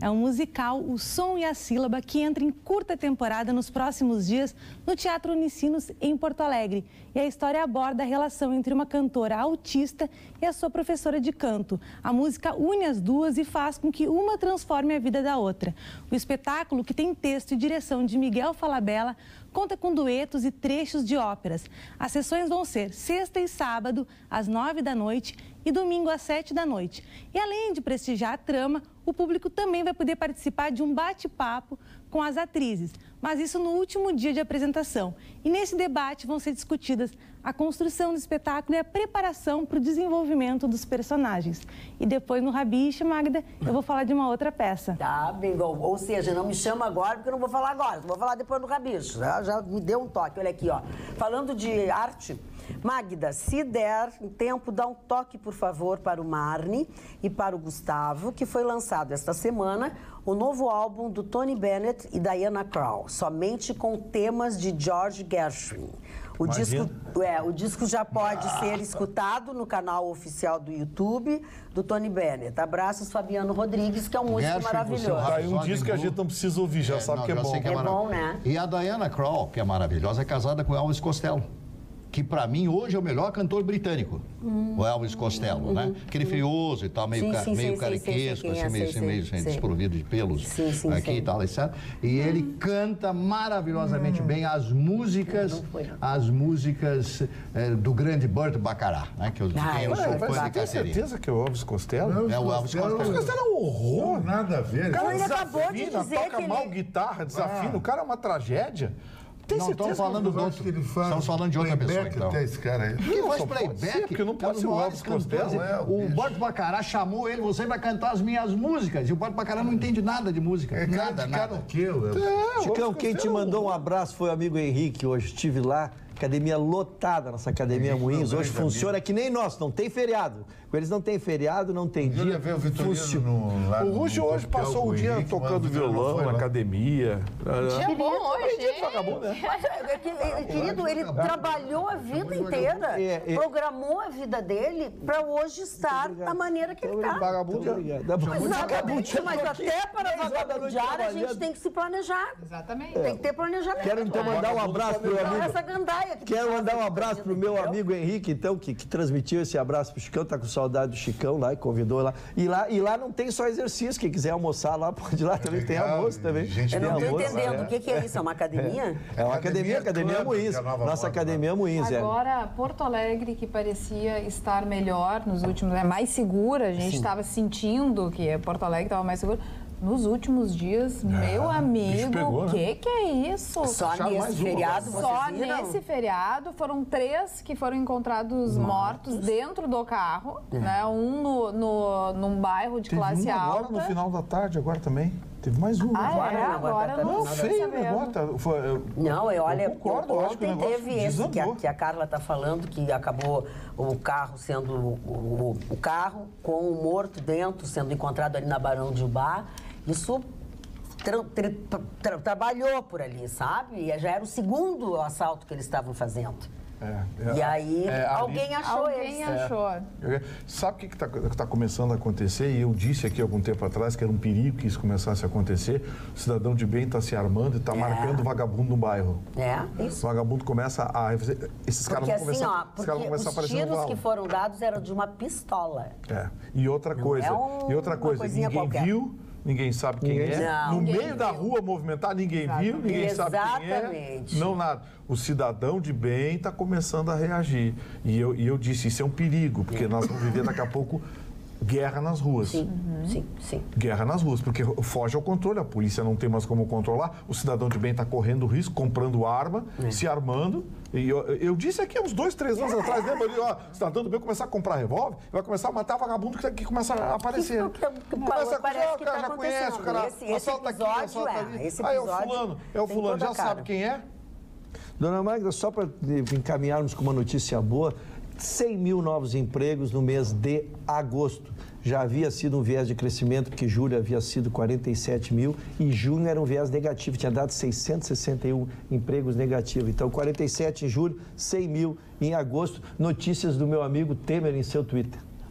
É um musical, O Som e a Sílaba, que entra em curta temporada nos próximos dias no Teatro Unicinos, em Porto Alegre. E a história aborda a relação entre uma cantora autista e a sua professora de canto. A música une as duas e faz com que uma transforme a vida da outra. O espetáculo, que tem texto e direção de Miguel Falabella, conta com duetos e trechos de óperas. As sessões vão ser sexta e sábado, às nove da noite, e domingo às sete da noite. E além de prestigiar a trama, o público também vai poder participar de um bate-papo com as atrizes, mas isso no último dia de apresentação. E nesse debate vão ser discutidas a construção do espetáculo e a preparação para o desenvolvimento dos personagens. E depois no Rabicha, Magda, eu vou falar de uma outra peça. Tá, bingo. Ou seja, não me chama agora, porque eu não vou falar agora, vou falar depois no Rabicha. Já, já me deu um toque, olha aqui, ó. Falando de arte, Magda, se der tempo, dá um toque, por favor, para o Marne e para o Gustavo, que foi lançado esta semana o novo álbum do Tony Bennett e Diana Krall, somente com temas de George Gershwin. O disco, é, o disco já pode ah. ser escutado no canal oficial do YouTube do Tony Bennett. Abraços, Fabiano Rodrigues, que é um músico Gershwin, maravilhoso. Tá aí um disco que a gente não precisa ouvir, já é, sabe não, que é bom. Que é, é bom, né? E a Diana Krall, que é maravilhosa, é casada com Elvis Costello, que para mim hoje é o melhor cantor britânico, hum, o Elvis Costello, hum, né? Aquele feioso e tal, meio, sim, ca, sim, meio sim, carequesco, assim, meio, sei, meio sei, desprovido de pelos sim, sim, aqui sim. e tal, etcétera. E hum. ele canta maravilhosamente hum. bem as músicas, as músicas é, do grande Burt Bacharach, né? Que eu, de quem eu sou fã de carteirinha. Tem certeza que é o Elvis Costello? É o Elvis Costello. O Elvis Costello é um horror. Não, nada a ver. O cara ele acabou de dizer toca que mal ele... guitarra, desafina, ah. o cara é uma tragédia. Tem não, estamos falando do outro. Estamos falando de outra pessoa, então. Até esse cara aí. Que faz playback? Porque não pode ser o Elvis Costello. É, o Burt Bacharach chamou ele, você vai cantar as minhas músicas. E o Burt Bacharach não entende nada de música. É nada, nada. O quê, é, Chicão, quem te mandou um abraço foi o amigo Henrique hoje. Estive lá. Academia lotada, nossa Academia Henrique Moinhos. Hoje funciona que nem nós, não tem feriado. Com eles não tem feriado, não tem dia. O Vitorino lá o Russo hoje passou o dia tocando violão na academia. Dia bom hoje. Dia vagabundo, né? Mas, querido, ele trabalhou a vida inteira, é, é. programou a vida dele para hoje estar da maneira que ele está. Vagabundo. Exatamente, mas até para vagabundear a gente tem que se planejar. Exatamente. Tem que ter planejamento. Quero então mandar um abraço para o amigo. Essa gandaia. Quero mandar um abraço pro meu amigo Henrique, então, que, que transmitiu esse abraço pro Chicão, tá com saudade do Chicão lá e convidou lá. E lá, e lá não tem só exercício, quem quiser almoçar lá, pode ir lá também, é tem almoço também. Gente, eu não tô entendendo, o que, que é isso? É uma academia? É, é uma academia, Academia Moinhos. Nossa Academia Moinhos, é. Agora, Porto Alegre, que parecia estar melhor nos últimos, é mais segura, a gente estava sentindo que Porto Alegre estava mais segura. Nos últimos dias, é, meu amigo, o que né? que é isso? Só nesse feriado, vocês Só viram? nesse feriado, foram três que foram encontrados mortos, mortos dentro do carro, é. né? Um no, no, num bairro de Teve classe um alta. Agora no final da tarde, agora também. Teve mais um. Ah, agora, é? Agora eu não, não feio o negócio. Foi, eu, não, eu, olha, eu concordo, eu, eu acho que o ontem teve esse desandou. que a, que a Carla está falando, que acabou o carro sendo, o, o, o carro com o morto dentro, sendo encontrado ali na Barão de Ubá. Isso tra, tra, tra, trabalhou por ali, sabe? E já era o segundo assalto que eles estavam fazendo. É, é, e aí, é, alguém ali, achou alguém eles. achou. É. Sabe o que está tá começando a acontecer? E eu disse aqui algum tempo atrás que era um perigo que isso começasse a acontecer. O cidadão de bem está se armando e está é. marcando vagabundo no bairro. É, isso. O vagabundo começa a... Esses caras vão assim, começar, ó, esses caras vão começar a aparecer no os tiros que foram dados eram de uma pistola. É. E outra coisa, é um, e outra coisa ninguém qualquer. viu... Ninguém sabe quem ninguém, é. Não, no ninguém meio viu. da rua movimentada, ninguém Exatamente. viu, ninguém Exatamente. sabe quem é. Não nada. O cidadão de bem está começando a reagir. E eu, e eu disse, isso é um perigo, porque nós vamos viver daqui a pouco guerra nas ruas. Sim, uhum. sim, sim. Guerra nas ruas, porque foge ao controle, a polícia não tem mais como controlar, o cidadão de bem está correndo risco, comprando arma, é. se armando. E eu, eu disse aqui uns dois, três anos é. atrás, lembra ali, ó, o cidadão do bem começar a comprar revólver, vai começar a matar vagabundo que, que começa a aparecer. Isso que, que, começa a parece o cara que já tá conhece, o cara esse, esse assalta episódio, aqui, assalta é, ali. esse Aí é o fulano, é o fulano, já sabe quem é? Dona Magda, só para encaminharmos com uma notícia boa, cem mil novos empregos no mês de agosto. Já havia sido um viés de crescimento, porque julho havia sido quarenta e sete mil e junho era um viés negativo, tinha dado seiscentos e sessenta e um empregos negativos. Então, quarenta e sete em julho, cem mil em agosto. Notícias do meu amigo Temer em seu Twitter.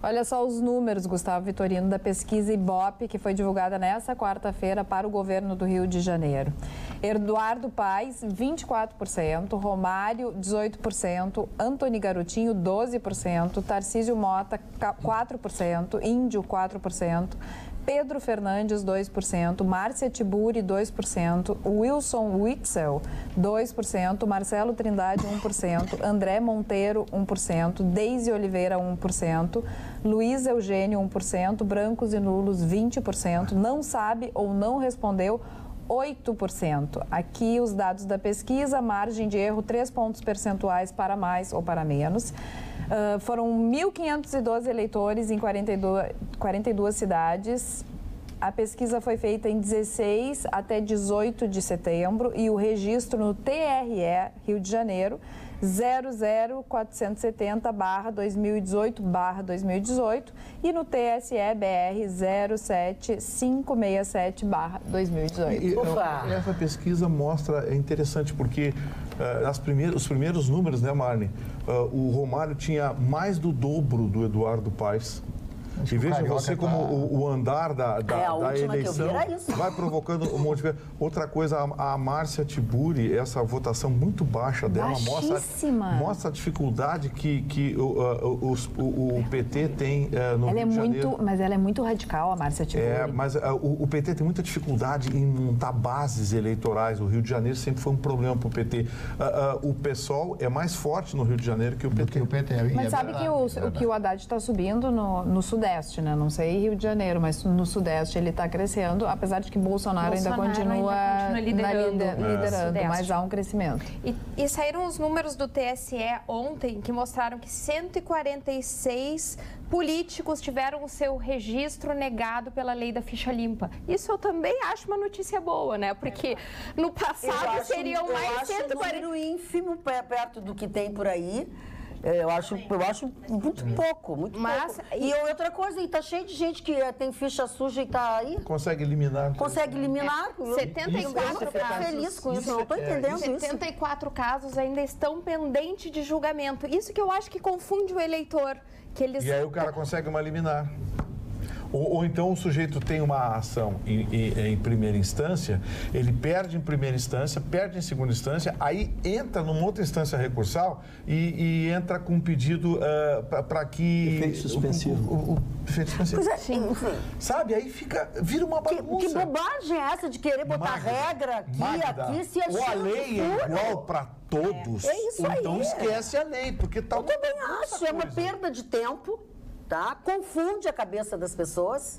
Olha só os números, Gustavo Vitorino, da pesquisa Ibope, que foi divulgada nesta quarta-feira para o governo do Rio de Janeiro. Eduardo Paes, vinte e quatro por cento, Romário, dezoito por cento, Antony Garotinho, doze por cento, Tarcísio Mota, quatro por cento, Índio, quatro por cento, Pedro Fernandes, dois por cento, Márcia Tiburi, dois por cento, Wilson Witzel, dois por cento, Marcelo Trindade, um por cento, André Monteiro, um por cento, Deise Oliveira, um por cento, Luiz Eugênio, um por cento, brancos e nulos, vinte por cento, não sabe ou não respondeu, oito por cento. Aqui os dados da pesquisa, margem de erro, três pontos percentuais para mais ou para menos. Uh, foram mil quinhentos e doze eleitores em quarenta e duas, quarenta e duas cidades. A pesquisa foi feita em dezesseis até dezoito de setembro e o registro no T R E Rio de Janeiro zero zero quatrocentos e setenta barra dois mil e dezoito barra dois mil e dezoito e no T S E B R zero sete cinco seis sete barra dois mil e dezoito. E, essa pesquisa mostra, é interessante porque uh, as primeiras, os primeiros números, né, Marne? Uh, o Romário tinha mais do dobro do Eduardo Paes. E veja você como o, o andar da, da, é, da eleição vai provocando um monte de... Outra coisa, a, a Márcia Tiburi, essa votação muito baixa dela, mostra, mostra a dificuldade que, que o, o, o, o P T tem uh, no ela Rio é de muito, Janeiro. Mas ela é muito radical, a Márcia Tiburi. É, mas uh, o, o P T tem muita dificuldade em montar bases eleitorais. O Rio de Janeiro sempre foi um problema para o P T. Uh, uh, o PSOL é mais forte no Rio de Janeiro que o P T. Que o P T. Mas é sabe verdade, que o, é o que o Haddad está subindo no, no Sudeste? Né? Não sei Rio de Janeiro, mas no Sudeste ele está crescendo, apesar de que Bolsonaro, Bolsonaro ainda continua, ainda continua liderando, na, liderando é. mas há um crescimento. E, e saíram os números do T S E ontem que mostraram que cento e quarenta e seis políticos tiveram o seu registro negado pela lei da ficha limpa. Isso eu também acho uma notícia boa, né? Porque no passado acho, seriam mais cento e quarenta... Eu acho um número ínfimo perto do que tem por aí. Eu acho, eu acho muito pouco, muito Mas, pouco. E outra coisa, e tá cheio de gente que tem ficha suja e tá aí. Consegue eliminar. Consegue eliminar. É, setenta e quatro casos. Feliz com isso, não estou entendendo isso. setenta e quatro casos ainda estão pendentes de julgamento. Isso que eu acho que confunde o eleitor. Que eles... E aí o cara consegue uma liminar. Ou, ou então o sujeito tem uma ação em, em, em primeira instância, ele perde em primeira instância, perde em segunda instância, aí entra numa outra instância recursal e, e entra com um pedido uh, para que... Efeito suspensivo. O, o, o, o efeito suspensivo. Pois é, sim. Sabe, aí fica, vira uma bagunça. Que, que bobagem é essa de querer botar Magda, regra aqui, Magda, aqui, se a ou a lei é igual para todos, é, é isso aí. Então esquece a lei, porque tá... Eu também acho, é uma perda de tempo. Tá? Confunde a cabeça das pessoas,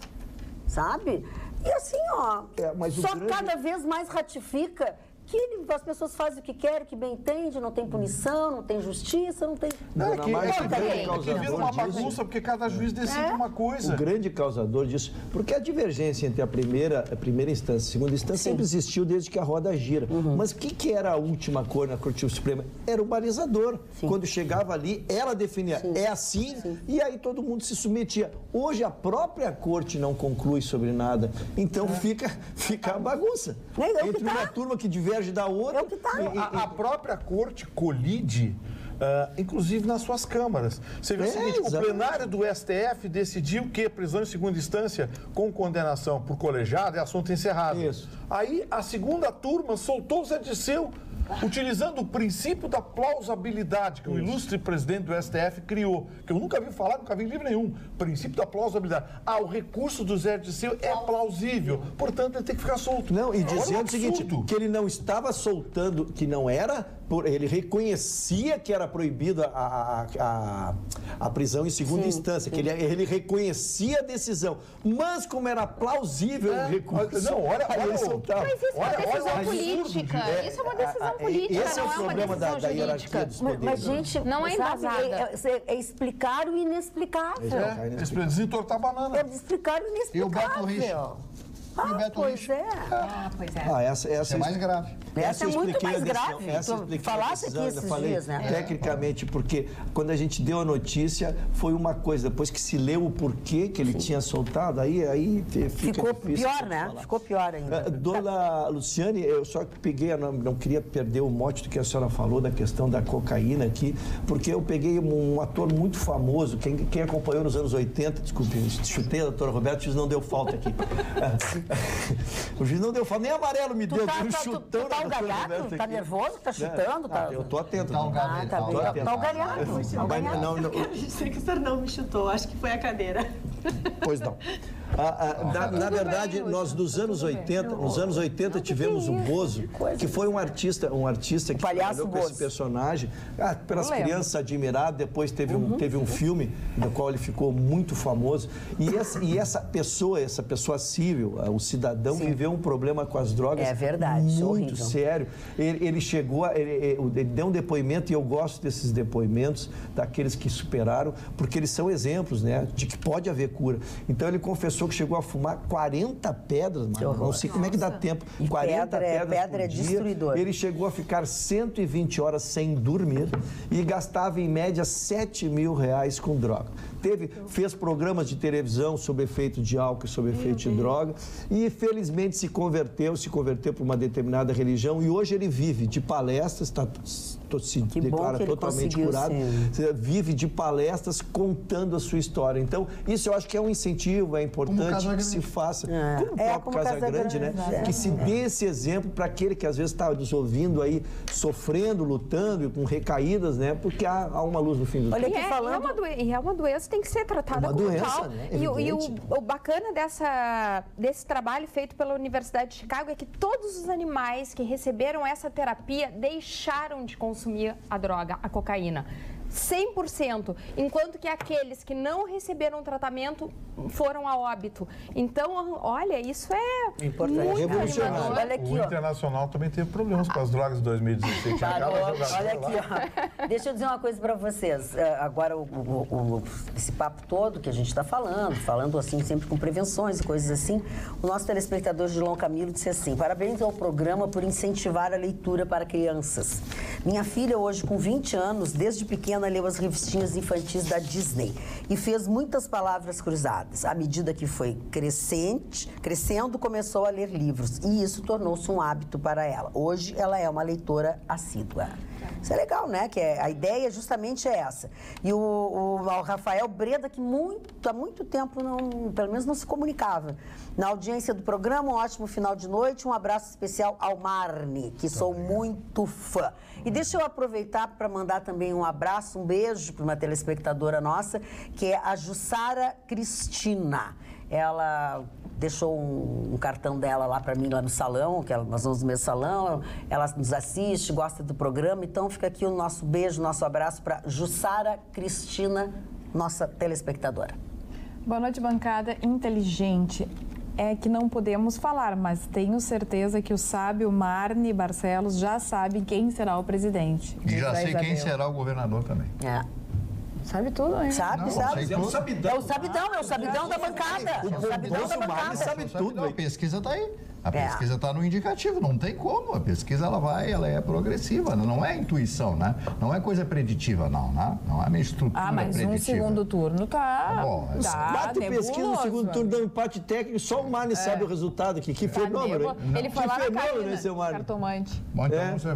sabe? E assim, ó, é, só grande... cada vez mais ratifica que ele, as pessoas fazem o que querem, o que bem entende, não tem punição, não tem justiça, não tem... Não, é que, não, é que, tem, é que vira uma bagunça, porque cada juiz decide é. uma coisa. O grande causador disso, porque a divergência entre a primeira, a primeira instância e a segunda instância Sim. sempre existiu desde que a roda gira. Uhum. Mas o que, que era a última cor na Corte Suprema? Era o balizador. Sim. Quando chegava ali, ela definia, Sim. é assim, Sim. e aí todo mundo se submetia. Hoje a própria Corte não conclui sobre nada, então é. fica, fica a bagunça. É entre uma tá. turma que diverge da outra. É o que tá. e, a, a própria Corte colide, uh, inclusive nas suas câmaras. Você vê é, o seguinte, exatamente. o plenário do S T F decidiu que prisão em segunda instância com condenação por colegiado é assunto encerrado. Isso. Aí a segunda turma soltou o Zé Dirceu, utilizando o princípio da plausibilidade que o ilustre presidente do S T F criou, que eu nunca vi falar, nunca vi em livro nenhum. Princípio da plausibilidade. Ah, o recurso do Zé Dirceu é plausível, portanto ele tem que ficar solto. Não, e dizendo um o seguinte, que ele não estava soltando, que não era, por, ele reconhecia que era proibida a, a, a, a prisão em segunda sim, instância, sim. que ele, ele reconhecia a decisão, mas como era plausível é, o recurso, não, olha, olha, ele soltava. Mas isso olha, é uma decisão olha, política, é, isso é uma decisão política, esse não é o é uma problema decisão da, da hierarquia dos poderes. Mas, gente, não é embasada. É, é, é explicar o inexplicável. É, desentortar a banana. É explicar o inexplicável. Eu boto o risco. Ah, e Beto pois lixo. é. Ah, pois é. Ah, essa, essa é mais grave. Essa é muito mais decisão, grave. Essa eu Tu expliquei falasse a decisão, aqui ainda esses falei dias, né? tecnicamente, porque quando a gente deu a notícia, foi uma coisa, depois que se leu o porquê que ele Sim. tinha soltado, aí, aí fica Ficou difícil pior, né? falar. Ficou pior ainda. Dona Luciane, eu só peguei, não, não queria perder o mote do que a senhora falou, da questão da cocaína aqui, porque eu peguei um, um ator muito famoso, quem, quem acompanhou nos anos oitenta, desculpe, chutei a doutora Roberto, o juiz não deu falta aqui. O juiz não deu falta, nem amarelo me tu deu, tá, deu um tá, chutão. Tu, tu tá algalhado? Tá nervoso? Tá chutando? Tá... Ah, eu tô atento. Tá ah, tá bem. Tá algalhado. Não, não. Eu sei que o senhor não me chutou, acho que foi a cadeira. Pois não. Ah, ah, na, na verdade, nós nos anos oitenta, nos anos oitenta tivemos o Bozo, que foi um artista, um artista que trabalhou com esse personagem, ah, pelas crianças admirado, depois teve um, teve um filme no qual ele ficou muito famoso. E essa, e essa pessoa, essa pessoa civil, o cidadão, Sim. viveu um problema com as drogas é verdade, muito horrível. sério. Ele, ele chegou, a, ele, ele deu um depoimento, e eu gosto desses depoimentos, daqueles que superaram, porque eles são exemplos, né, de que pode haver cura. Então ele confessou que chegou a fumar quarenta pedras, mano. Não sei como é que dá tempo. E quarenta pedra, pedras pedra por é dia. destruidor. Ele chegou a ficar cento e vinte horas sem dormir e gastava em média sete mil reais com droga. Teve, fez programas de televisão sobre efeito de álcool e sobre efeito de droga e felizmente se converteu, se converteu para uma determinada religião e hoje ele vive de palestras, está se que declara totalmente curado, sim. vive de palestras contando a sua história. Então, isso eu acho que é um incentivo, é importante que se faça, é. como o próprio é, como Casagrande, né? É. Que se dê esse exemplo para aquele que às vezes está nos ouvindo aí, sofrendo, lutando, com recaídas, né? Porque há, há uma luz no fim do Olha, túnel. E é, falando... é, uma doença, e é uma doença que tem que ser tratada uma como doença, tal. Né? E, e o, o bacana dessa, desse trabalho feito pela Universidade de Chicago é que todos os animais que receberam essa terapia deixaram de consumir a droga, a cocaína. cem por cento, enquanto que aqueles que não receberam tratamento foram a óbito. Então, olha, isso é importante, muito revolucionário. Olha aqui, o ó. Internacional também teve problemas com as drogas em dois mil e dezesseis. Parou, olha aqui, ó. Deixa eu dizer uma coisa para vocês. Agora, o, o, o, esse papo todo que a gente está falando, falando assim, sempre com prevenções e coisas assim, o nosso telespectador Gilão Camilo disse assim: parabéns ao programa por incentivar a leitura para crianças. Minha filha, hoje com vinte anos, desde pequena, leu as revistinhas infantis da Disney e fez muitas palavras cruzadas. À medida que foi crescente, crescendo, começou a ler livros e isso tornou-se um hábito para ela. Hoje, ela é uma leitora assídua. Isso é legal, né? Que é, a ideia justamente é essa. E o, o, o Rafael Breda, que muito, há muito tempo, não, pelo menos não se comunicava. Na audiência do programa, um ótimo final de noite, um abraço especial ao Marne, que sou muito fã. E deixa eu aproveitar para mandar também um abraço, um beijo para uma telespectadora nossa, que é a Jussara Cristina. Ela deixou um, um cartão dela lá para mim, lá no salão, que ela, nós vamos no mesmo salão, ela nos assiste, gosta do programa, então fica aqui o nosso beijo, nosso abraço para Jussara Cristina, nossa telespectadora. Boa noite, bancada inteligente. É que não podemos falar, mas tenho certeza que o sábio Marne Barcelos já sabe quem será o presidente. E já sei quem será o governador também. É. Sabe tudo, hein? Sabe, não, sabe. É o sabidão. É o sabidão, é o sabidão da bancada. É o sabidão da bancada. Sabe tudo. A pesquisa está aí. A É. pesquisa está no indicativo, não tem como. A pesquisa ela vai, ela é progressiva, não é intuição, né? Não é coisa preditiva, não, né? Não é minha estrutura Ah, mas preditiva. um segundo turno tá. Bom, tá Quatro pesquisas no nebuloso. segundo turno dando empate técnico, só o Marne sabe o resultado aqui. Que Tá fenômeno, hein? nebulo- Ele foi Que lá na fenômeno, cabina, né, seu Marne? cartomante. Bom, então É. você...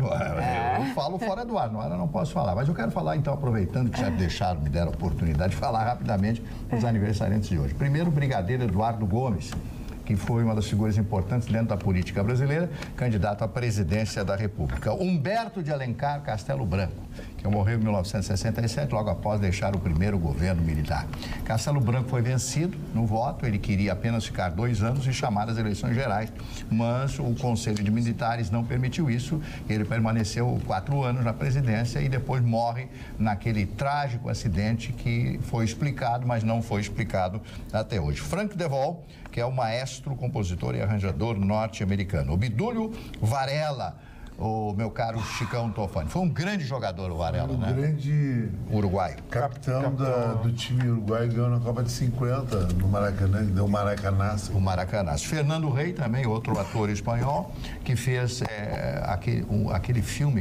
eu falo fora do ar, no ar eu não posso falar. Mas eu quero falar, então, aproveitando que já deixaram, me deram a oportunidade de falar rapidamente dos aniversariantes de hoje. Primeiro, o brigadeiro Eduardo Gomes, que foi uma das figuras importantes dentro da política brasileira, candidato à presidência da República. Humberto de Alencar Castelo Branco, que morreu em mil novecentos e sessenta e sete, logo após deixar o primeiro governo militar. Castelo Branco foi vencido no voto, ele queria apenas ficar dois anos e chamar as eleições gerais, mas o Conselho de Militares não permitiu isso, ele permaneceu quatro anos na presidência e depois morre naquele trágico acidente que foi explicado, mas não foi explicado até hoje. Frank DeVol, que é o maestro, compositor e arranjador norte-americano. Obdúlio Varela, o meu caro Chicão Tofani. Foi um grande jogador o Varela, um né? grande uruguaio. Capitão, capitão. Da, do time uruguaio, ganhou na Copa de cinquenta no Maracanã, que deu o Maracanaço. O Maracanaço. Fernando Rey também, outro ator espanhol, que fez é, aquele, um, aquele filme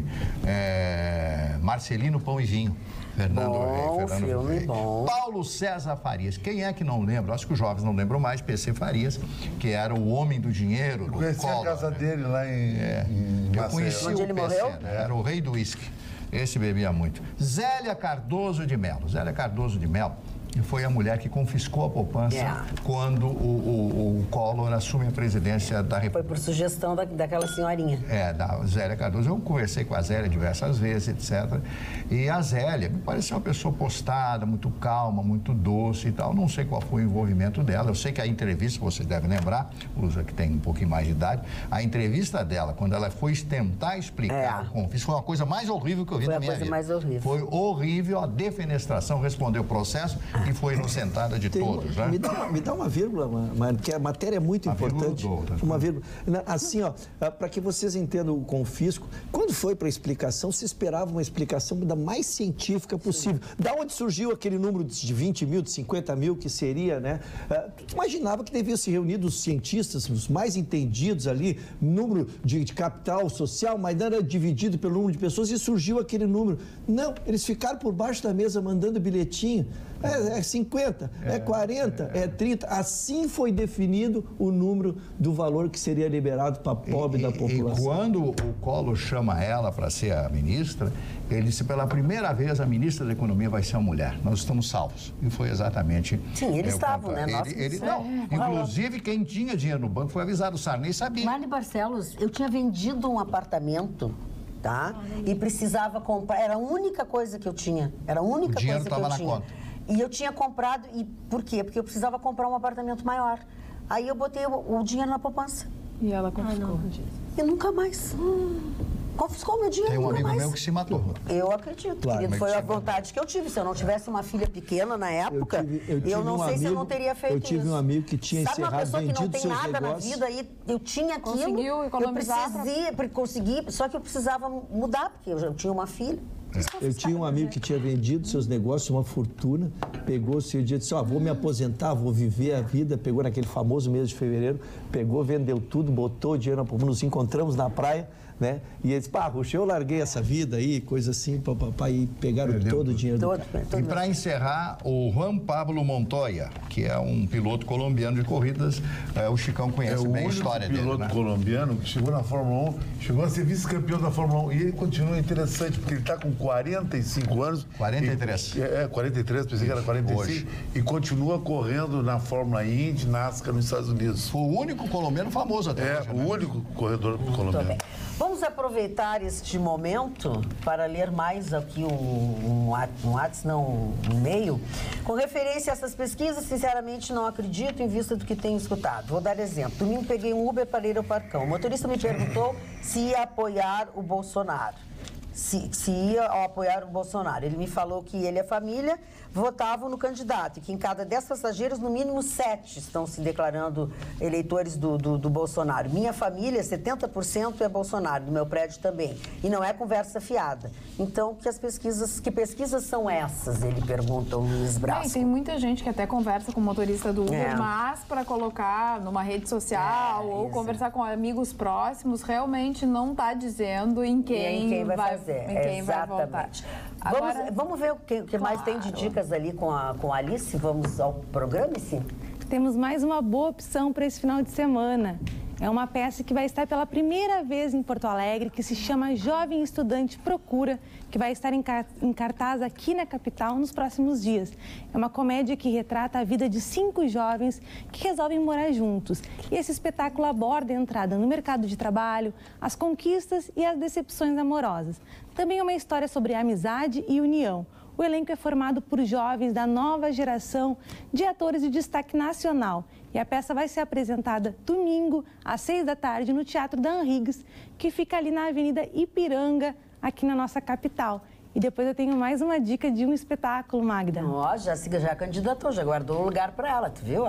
é, Marcelino Pão e Vinho. Fernando bom, Rey, Fernando filme Rey. Bom. Paulo César Farias. Quem é que não lembra? Acho que os jovens não lembram mais. P C Farias, que era o homem do dinheiro. Eu conheci Collor, a casa né? dele lá em, é. em Eu conheci Onde o ele P C, morreu? né? Era o rei do uísque. Esse bebia muito. Zélia Cardoso de Mello. Zélia Cardoso de Mello foi a mulher que confiscou a poupança yeah. quando o, o, o Collor assume a presidência da República. Foi por sugestão da, daquela senhorinha. É, da Zélia Cardoso. Eu conversei com a Zélia diversas vezes, etcétera. E a Zélia me pareceu uma pessoa postada, muito calma, muito doce e tal. Não sei qual foi o envolvimento dela. Eu sei que a entrevista, vocês devem lembrar, usa que tem um pouquinho mais de idade, a entrevista dela, quando ela foi tentar explicar é. o confisco, foi uma coisa mais horrível que eu vi foi na minha vida. Foi a coisa mais horrível. Foi horrível, a defenestração, respondeu o processo e foi inocentada de Tem todos, uma, né? Me dá, uma, me dá uma vírgula, mano, que a matéria é muito a importante. Vírgula do, tá uma vírgula. Assim, ó, para que vocês entendam o confisco, quando foi para a explicação, se esperava uma explicação da mais científica possível. Sim. Da onde surgiu aquele número de vinte mil, de cinquenta mil, que seria, né? Tu imaginava que deviam se reunir os cientistas, os mais entendidos ali, número de, de capital social, mas era dividido pelo número de pessoas e surgiu aquele número. Não, eles ficaram por baixo da mesa mandando bilhetinho. É, é cinquenta, é, é quarenta, é, é trinta. Assim foi definido o número do valor que seria liberado para pobre e, da população. E quando o Collor chama ela para ser a ministra, ele disse, pela primeira vez, a ministra da Economia vai ser uma mulher. Nós estamos salvos. E foi exatamente... Sim, eles estavam, né? Ele, ele, ele, não, é, inclusive, quem tinha dinheiro no banco foi avisado. O Sarney sabia. Marli Barcelos, eu tinha vendido um apartamento... Tá? E precisava comprar, era a única coisa que eu tinha, era a única coisa que eu tinha. O dinheiro estava na conta. E eu tinha comprado, e por quê? Porque eu precisava comprar um apartamento maior. Aí eu botei o, o dinheiro na poupança. E ela confiscou. E nunca mais. Hum. Confiscou meu dinheiro. Tem um amigo mais. meu que se matou. Eu acredito, claro, querido. Foi a vontade que eu tive. Se eu não tivesse uma filha pequena na época, eu, tive, eu, tive eu não um sei amigo, se eu não teria feito isso. Eu tive isso. um amigo que tinha Sabe encerrado, vendido seus negócios. Sabe uma pessoa que não tem nada negócios. na vida e eu tinha aquilo. Conseguiu economizar. Eu precisei, pra... consegui, só que eu precisava mudar, porque eu já tinha uma filha. Eu tinha um amigo que tinha vendido seus negócios, uma fortuna, pegou o seu dia e disse, ó, oh, vou me aposentar, vou viver a vida, pegou naquele famoso mês de fevereiro, pegou, vendeu tudo, botou o dinheiro na poupança, nos encontramos na praia, né? E ele disse, pá, Ruxa, eu larguei essa vida aí, coisa assim, papapá, e pegaram Entendeu? todo o dinheiro. Todo, do... todo e para encerrar, o Juan Pablo Montoya, que é um piloto colombiano de corridas, é, o Chicão conhece é bem a história dele. É o piloto né? colombiano que chegou na Fórmula um, chegou a ser vice-campeão da Fórmula um, e ele continua interessante, porque ele está com quarenta e cinco anos. quarenta e três. E, é, quarenta e três, pensei que era quarenta e cinco. Hoje. E continua correndo na Fórmula Indy, NASCAR nos Estados Unidos. Foi o único colombiano famoso até É, hoje, o né? único corredor colombiano. Vamos aproveitar este momento para ler mais aqui um, um, um WhatsApp, não, um e-mail. Com referência a essas pesquisas, sinceramente não acredito em vista do que tenho escutado. Vou dar exemplo. Domingo peguei um Uber para ir ao Parcão. O motorista me perguntou se ia apoiar o Bolsonaro. Se, se ia apoiar o Bolsonaro. Ele me falou que ele e a família votavam no candidato e que em cada dez passageiros, no mínimo sete estão se declarando eleitores do, do, do Bolsonaro. Minha família, setenta por cento é Bolsonaro, do meu prédio também. E não é conversa fiada. Então, que as pesquisas, que pesquisas são essas? Ele pergunta, o Luiz Brasco. Tem muita gente que até conversa com o motorista do Uber, é. mas para colocar numa rede social é, ou exato. conversar com amigos próximos, realmente não está dizendo em quem, em quem vai, vai fazer. Em quem Exatamente. vai votar. Agora, vamos, vamos ver o que, que claro. mais tem de dicas ali com a, com a Alice. Vamos ao programa, sim? Temos mais uma boa opção para esse final de semana. É uma peça que vai estar pela primeira vez em Porto Alegre, que se chama Jovem Estudante Procura, que vai estar em cartaz aqui na capital nos próximos dias. É uma comédia que retrata a vida de cinco jovens que resolvem morar juntos. E esse espetáculo aborda a entrada no mercado de trabalho, as conquistas e as decepções amorosas. Também é uma história sobre amizade e união. O elenco é formado por jovens da nova geração de atores de destaque nacional. E a peça vai ser apresentada domingo, às seis da tarde, no Teatro da Henrigues, que fica ali na Avenida Ipiranga, aqui na nossa capital. E depois eu tenho mais uma dica de um espetáculo, Magda. Ó, já, já candidatou, já guardou o lugar para ela, tu viu? Ó.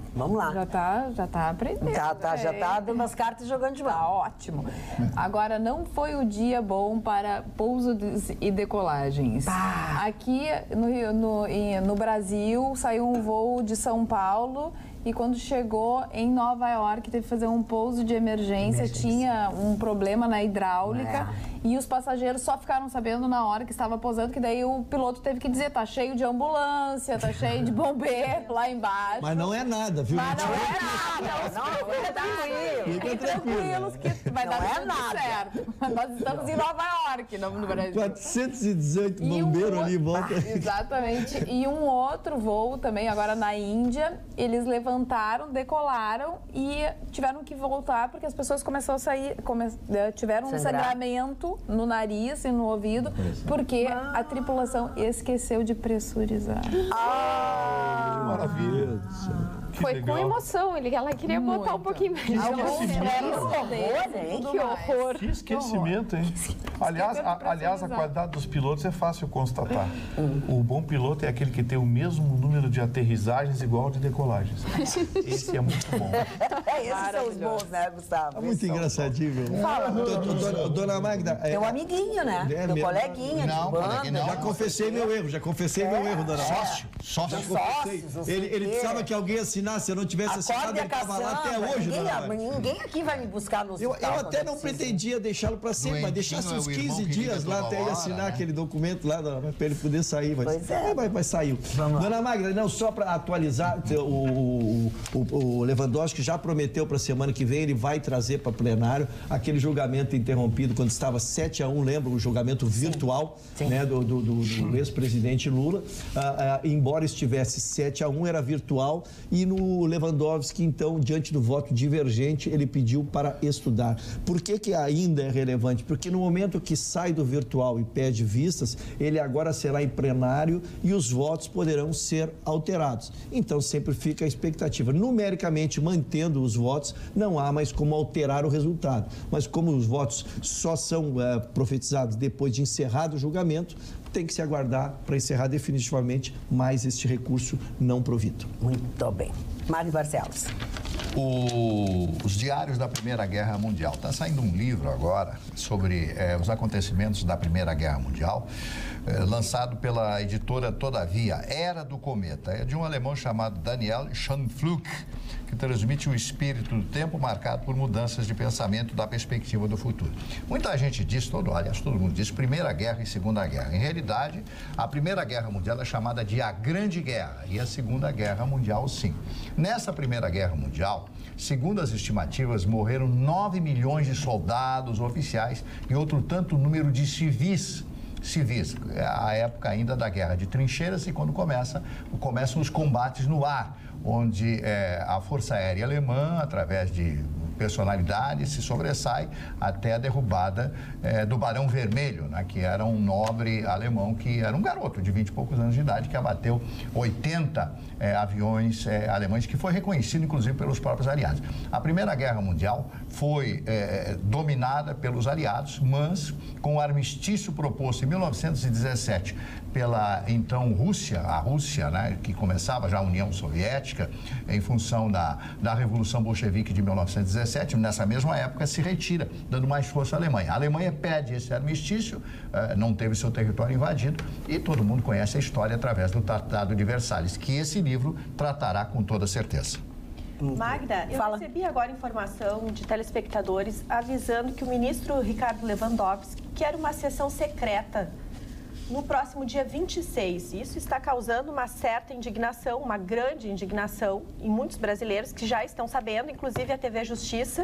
Vamos lá. Já tá, já tá aprendendo. Tá, tá, já tá dando as cartas e jogando de mão. Tá ótimo. Agora, não foi o dia bom para pouso e decolagens. Bah. Aqui no, no, em- no Brasil, saiu um voo de São Paulo e quando chegou em Nova York, teve que fazer um pouso de emergência, Emergência. tinha um problema na hidráulica e os passageiros só ficaram sabendo na hora que estava pousando, que daí o piloto teve que dizer, tá cheio de ambulância, tá cheio de bombeiro lá embaixo. Mas não é nada, viu? Mas não é nada, não, fica tranquilo. Fiquem tranquilos que vai Não dar é tudo nada. certo. Nós estamos em Nova York, não no Brasil. quatrocentos e dezoito E um bombeiros outro- ali em volta. Exatamente. E um outro voo também, agora na Índia, eles levantaram, decolaram e tiveram que voltar porque as pessoas começaram a sair, come- eh, tiveram um Sangrar. sangramento no nariz e no ouvido, porque a tripulação esqueceu de pressurizar. Que maravilha. Que Foi legal. com emoção, ele, ela queria botar um Muito. pouquinho mais. Que Que horror. Que esquecimento, hein? Aliás, Esqueceram de a, aliás, a pressurizar. qualidade dos pilotos é fácil constatar. O bom piloto é aquele que tem o mesmo número de aterrissagens igual ao de decolagens. Esse é muito bom. É, esses são os bons, né, Gustavo? É muito Esses são- engraçadinho, viu? Fala, Do- do- dona, dona Magda. é- Teu amiguinho, né? É Teu mesmo. coleguinha Não, de banda. coleguinha não. Já confessei meu erro, já confessei meu erro, dona Magda. Sócio, sócio. Já confessei. Sócios, não sei Ele, o ele quê. precisava que alguém assinasse, se eu não tivesse assinado, Acorde a ele estava lá até caçamba. hoje, Ninguém, dona Magda. ninguém aqui vai me buscar no Eu, hospital. eu até quando não precisa. pretendia deixá-lo para sempre, mas Doentinho deixasse é uns o irmão quinze que liga dias lá toda até ele hora, assinar né? aquele documento lá, para ele poder sair. Mas, Pois é. Mas, mas saiu. Dona Magda, não, só para atualizar, o, o, o, o Lewandowski já prometeu para a semana que vem, ele vai trazer para plenário aquele julgamento interrompido quando estava sete a um, lembra? O julgamento virtual né, do, do, do- do ex-presidente Lula. Ah, ah, embora estivesse sete a um, era virtual e no Lewandowski, então, diante do voto divergente, ele pediu para estudar. Por que que ainda é relevante? Porque no momento que sai do virtual e pede vistas, ele agora será em plenário e os votos poderão ser alterados. Então, sempre fica a expectativa. Numericamente, mantendo os votos, não há mais como alterar o resultado. Mas como os votos só são eh, profetizados depois de encerrado o julgamento, tem que se aguardar para encerrar definitivamente mais este recurso não provido. Muito bem. Mário Barcelos. O- os diários da Primeira Guerra Mundial. Está saindo um livro agora sobre eh, os acontecimentos da Primeira Guerra Mundial, eh, lançado pela editora Todavia, Era do Cometa. É de um alemão chamado Daniel Schönpflug, que transmite o espírito do tempo marcado por mudanças de pensamento da perspectiva do futuro. Muita gente diz, todo, aliás, todo mundo diz, Primeira Guerra e Segunda Guerra. Em realidade, a Primeira Guerra Mundial é chamada de a Grande Guerra e a Segunda Guerra Mundial, sim. Nessa Primeira Guerra Mundial, segundo as estimativas, morreram nove milhões de soldados oficiais e outro tanto número de civis. Civis, é a época ainda da guerra de trincheiras e quando começa, começam os combates no ar, onde é, a Força Aérea Alemã, através de personalidade, se sobressai até a derrubada eh, do Barão Vermelho, né, que era um nobre alemão, que era um garoto de vinte e poucos anos de idade, que abateu oitenta eh, aviões eh, alemães, que foi reconhecido, inclusive, pelos próprios aliados. A Primeira Guerra Mundial foi eh, dominada pelos aliados, mas com o armistício proposto em mil novecentos e dezessete pela, então, Rússia, a Rússia, né, que começava já a União Soviética, em função da, da Revolução Bolchevique de mil novecentos e dezessete, nessa mesma época se retira, dando mais força à Alemanha. A Alemanha pede esse armistício, eh, não teve seu território invadido, e todo mundo conhece a história através do Tratado de Versalhes, que esse livro tratará com toda certeza. Magda, eu Fala. recebi agora informação de telespectadores avisando que o ministro Ricardo Lewandowski quer uma sessão secreta no próximo dia vinte e seis. Isso está causando uma certa indignação, uma grande indignação em muitos brasileiros que já estão sabendo, inclusive a T V Justiça,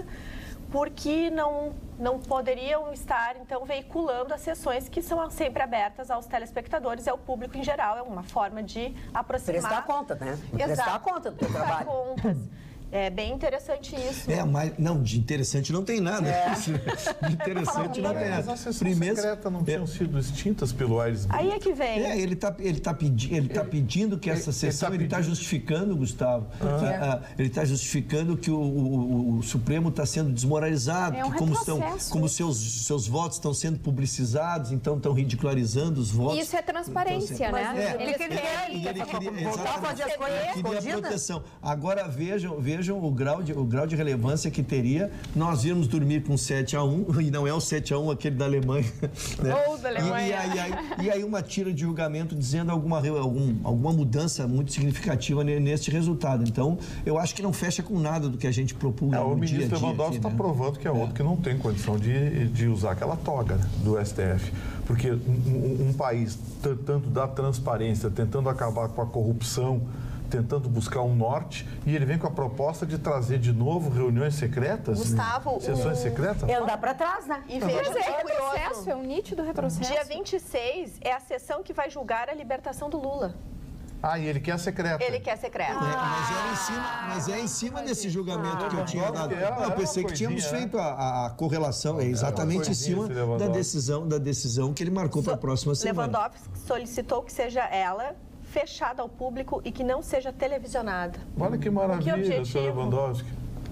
porque não, não poderiam estar, então, veiculando as sessões que são sempre abertas aos telespectadores e ao público em geral. É uma forma de aproximar... Prestar conta, né? Exato. Prestar conta do teu Prestar trabalho. contas. É bem interessante isso. É, mas não, de interessante não tem nada. É. De interessante não tem nada. As sessões Primeiro, secretas não tinham é. sido extintas pelo Aires Brito. Aí é que vem. É, ele está ele tá pedi, ele tá pedindo que essa sessão, ele está tá justificando, Gustavo, ah. Ah, ele está justificando que o, o, o Supremo está sendo desmoralizado, é um que como, estão, como seus, seus votos estão sendo publicizados, então estão ridicularizando os votos. Isso é transparência, então, né? É, eles querem ele queria, voltar a fazer as coisas ele queria a proteção. Agora vejam, vejam o grau de, o grau de relevância que teria nós irmos dormir com sete a um, e não é o sete a um aquele da Alemanha. Né? Ou da Alemanha. E, e, aí, aí, e aí uma tira de julgamento dizendo alguma, algum, alguma mudança muito significativa neste resultado. Então, eu acho que não fecha com nada do que a gente propõe é, no o dia a dia. O ministro Lewandowski está né? provando que é outro é. que não tem condição de, de usar aquela toga, né, do S T F. Porque um, um, um país tentando dar transparência, tentando acabar com a corrupção, tentando buscar um norte, e ele vem com a proposta de trazer de novo reuniões secretas? Gustavo, sessões o... secretas? É andar para trás, né? E veja, Mas é retrocesso, é um nítido retrocesso. Dia vinte e seis é a sessão que vai julgar a libertação do Lula. Ah, e ele quer secreta. Ele quer secreta. É, mas, é em cima, mas é em cima desse julgamento ah, que eu tinha dado. Não, eu pensei que tínhamos feito a, a correlação, é exatamente em cima da decisão, da decisão que ele marcou para a próxima semana. Lewandowski solicitou que seja ela fechada ao público e que não seja televisionada. Olha que maravilha, senhor Lewandowski.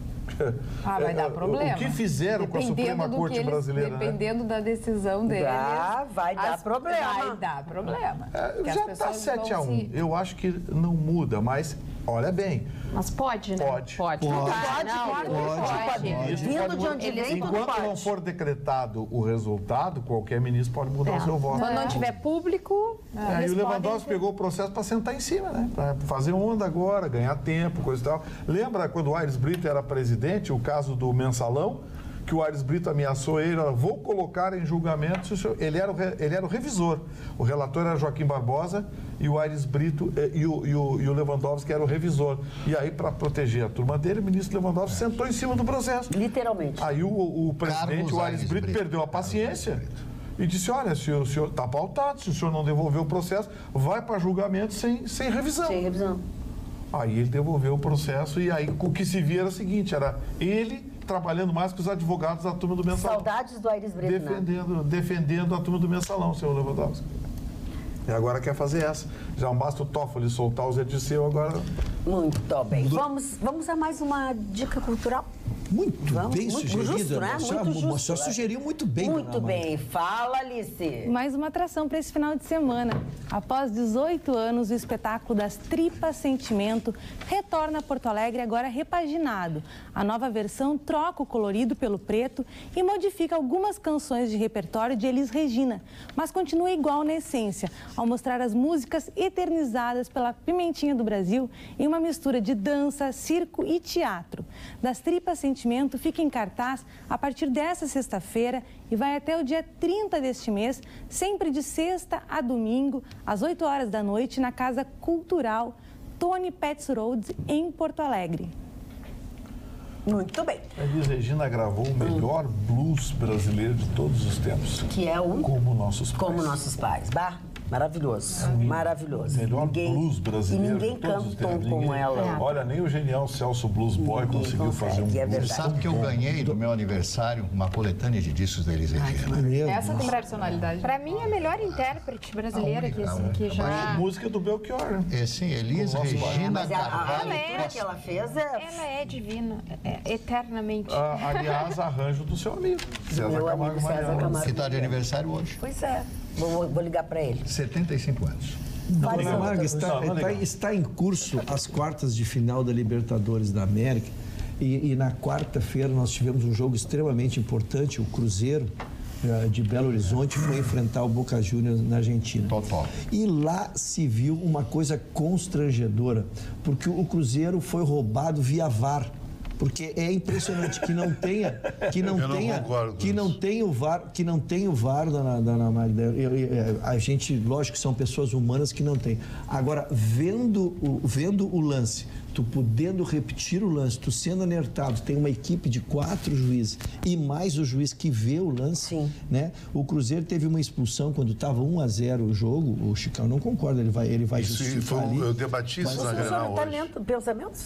Ah, vai dar problema. O que fizeram com a Suprema Corte eles, Brasileira? Dependendo né? da decisão deles. Ah, vai dar as, problema. Vai dar problema. É, já está sete a um. Se... Eu acho que não muda, mas olha bem. Mas pode, né? Pode. Pode. Pode, pode, não, pode. pode. pode. pode. Vindo de onde vem, enquanto pode. não for decretado o resultado, qualquer ministro pode mudar é. o seu voto. Quando não tiver público... É, e o Lewandowski pegou o processo para sentar em cima, né? Para fazer onda agora, ganhar tempo, coisa e tal. Lembra quando o Aires Brito era presidente, o caso do mensalão? Que o Aires Brito ameaçou ele, vou colocar em julgamento, se o senhor... ele, era o re... ele era o revisor, o relator era Joaquim Barbosa e o Aires Brito e o, e o, e o Lewandowski era o revisor. E aí, para proteger a turma dele, o ministro Lewandowski sentou em cima do processo. Literalmente. Aí o, o presidente, Carlos o Aires Aires Brito, Brito, perdeu a paciência e disse, olha, se o senhor está pautado, se o senhor não devolver o processo, vai para julgamento sem, sem revisão. Sem revisão. Aí ele devolveu o processo e aí o que se via era o seguinte, era ele trabalhando mais que os advogados da turma do mensalão. Saudades do Aires Brito, defendendo, né? defendendo a turma do mensalão, senhor Lewandowski. E agora quer fazer essa. Já não basta o Toffoli soltar o Zé Dirceu, agora... Muito bem. Vamos, vamos a mais uma dica cultural? Muito Vamos, bem muito sugerida. Justo, né? Só, muito justo, só sugeriu muito bem. Muito bem. Fala, Alice. Mais uma atração para esse final de semana. Após dezoito anos, o espetáculo das Tripas Sentimento retorna a Porto Alegre, agora repaginado. A nova versão troca o colorido pelo preto e modifica algumas canções de repertório de Elis Regina, mas continua igual na essência, ao mostrar as músicas eternizadas pela Pimentinha do Brasil em uma mistura de dança, circo e teatro. Das Tripas Sentimento fica em cartaz a partir desta sexta-feira e vai até o dia trinta deste mês, sempre de sexta a domingo, às oito horas da noite, na Casa Cultural Tony Petz Road, em Porto Alegre. Muito bem. A Elis Regina gravou o melhor blues brasileiro de todos os tempos. Que é o... Como Nossos Pais. Como Nossos Pais. Bah, maravilhoso. É. Maravilhoso. Melhor ninguém, blues brasileiro. E ninguém de todos canta os tempos. como ninguém, ela. Olha, nem o genial Celso Blues Boy ninguém conseguiu consegue, fazer um é blues. Você sabe que eu ganhei no meu aniversário uma coletânea de discos da Elis Regina. Essa tem personalidade. Pra mim, é a melhor intérprete brasileira que, que já... A música do Belchior. É, sim, Elis Regina Carvalho. A leitura que ela fez é... Ela é divina, é, eternamente. Ah, aliás, arranjo do seu amigo, César Meu Camargo amigo César Mariano. Camargo. Que está de aniversário hoje. Pois é. Vou, vou ligar para ele. setenta e cinco anos. Dona Camargo, está, não, está, está em curso as quartas de final da Libertadores da América e, e na quarta-feira nós tivemos um jogo extremamente importante, o Cruzeiro uh, de Belo Horizonte foi enfrentar o Boca Juniors na Argentina. Total. E lá se viu uma coisa constrangedora, porque o Cruzeiro foi roubado via V A R. Porque é impressionante que não tenha, que não Eu tenha, não concordo que não tenha o V A R, que não tenha o V A R, dona, dona Magda. Eu, eu, a gente, lógico que são pessoas humanas que não tem. Agora, vendo o, vendo o lance, tu podendo repetir o lance, tu sendo alertado, tem uma equipe de quatro juízes e mais o juiz que vê o lance, Sim. né? O Cruzeiro teve uma expulsão quando estava um a zero o jogo. O Chicão não concorda, ele vai, ele vai Isso justificar foi, ali. eu debati isso Mas na o senhor Grenal está hoje. lendo pensamentos?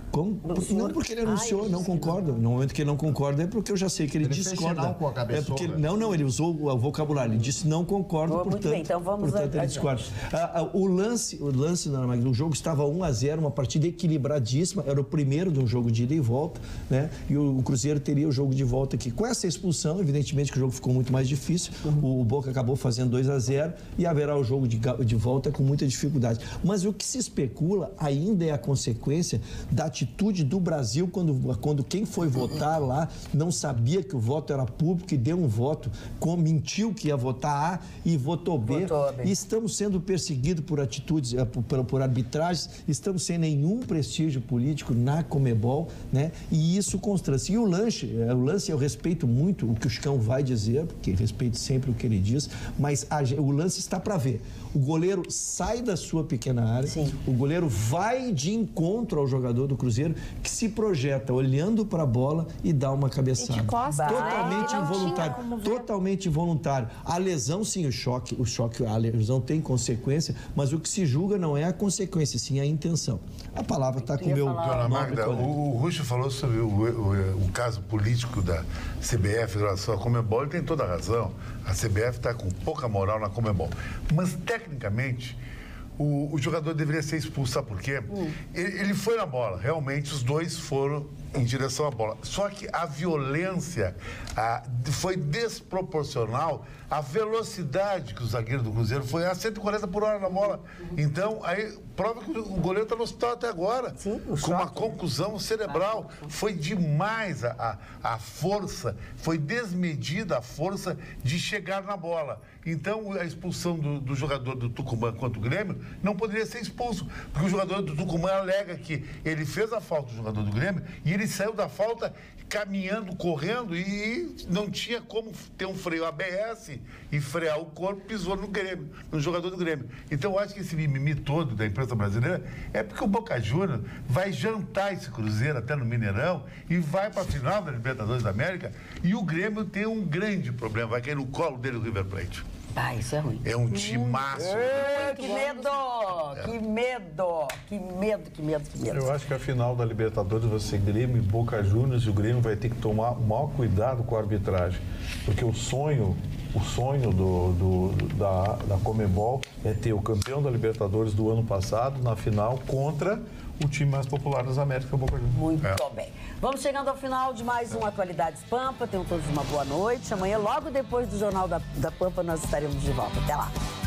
Como? Não porque ele anunciou, Ai, não concordo. No momento que ele não concorda é porque eu já sei que ele, ele discorda. Fez com a cabeça, é porque, não, não, ele usou o vocabulário. Ele disse não concordo, oh, portanto, muito bem, então vamos portanto a, ele discorda. Ah, ah, o lance, o lance do jogo estava um a zero, uma partida equilibradíssima. Era o primeiro de um jogo de ida e volta, né? E o, o Cruzeiro teria o jogo de volta aqui. Com essa expulsão, evidentemente que o jogo ficou muito mais difícil. Uhum. O, o Boca acabou fazendo dois a zero e haverá o jogo de, de volta com muita dificuldade. Mas o que se especula ainda é a consequência da atitude do Brasil quando, quando quem foi votar lá não sabia que o voto era público e deu um voto, com, mentiu que ia votar A e votou B. Votou e estamos sendo perseguidos por atitudes, por, por arbitragens, estamos sem nenhum prestígio político na Conmebol, né? E isso constrange. E o lance, o lance eu respeito muito o que o Chicão vai dizer, porque respeito sempre o que ele diz, mas a, o lance está para ver. O goleiro sai da sua pequena área, Sim. o goleiro vai de encontro ao jogador do Cruzeiro, que se projeta olhando para a bola e dá uma cabeçada. Totalmente involuntário. Totalmente involuntário. A lesão, sim, o choque, o choque, a lesão tem consequência, mas o que se julga não é a consequência, sim a intenção. A palavra está com o meu... Dona Magda, o, o Ruxo falou sobre o, o, o caso político da C B F em relação à Conmebol, ele tem toda a razão. A C B F está com pouca moral na Conmebol. Mas, tecnicamente, o, o jogador deveria ser expulso, sabe por quê? Hum. Ele, ele foi na bola, realmente os dois foram em direção à bola. Só que a violência a, foi desproporcional à velocidade que o zagueiro do Cruzeiro foi a cento e quarenta por hora na bola. Então, aí prova que o goleiro está no hospital até agora. Sim, com uma concussão cerebral. Foi demais a, a, a força, foi desmedida a força de chegar na bola. Então, a expulsão do, do jogador do Tucumã contra o Grêmio não poderia ser expulso, porque o jogador do Tucumã alega que ele fez a falta do jogador do Grêmio e ele saiu da falta caminhando, correndo e não tinha como ter um freio A B S e frear o corpo, pisou no Grêmio, no jogador do Grêmio. Então, eu acho que esse mimimi todo da imprensa brasileira é porque o Boca Juniors vai jantar esse Cruzeiro até no Mineirão e vai para a final da Libertadores da América e o Grêmio tem um grande problema, vai cair no colo dele o River Plate. Ah, isso é ruim. É um timaço. É, que medo! É. Que medo! Que medo, que medo, que medo. Eu acho que a final da Libertadores vai ser Grêmio e Boca Juniors e o Grêmio vai ter que tomar o maior cuidado com a arbitragem. Porque o sonho, o sonho do, do, da, da Conmebol é ter o campeão da Libertadores do ano passado na final contra o time mais popular das Américas, o Boca Juniors. Muito é. bem. Vamos chegando ao final de mais um Atualidades Pampa. Tenham todos uma boa noite. Amanhã, logo depois do Jornal da, da Pampa, nós estaremos de volta. Até lá.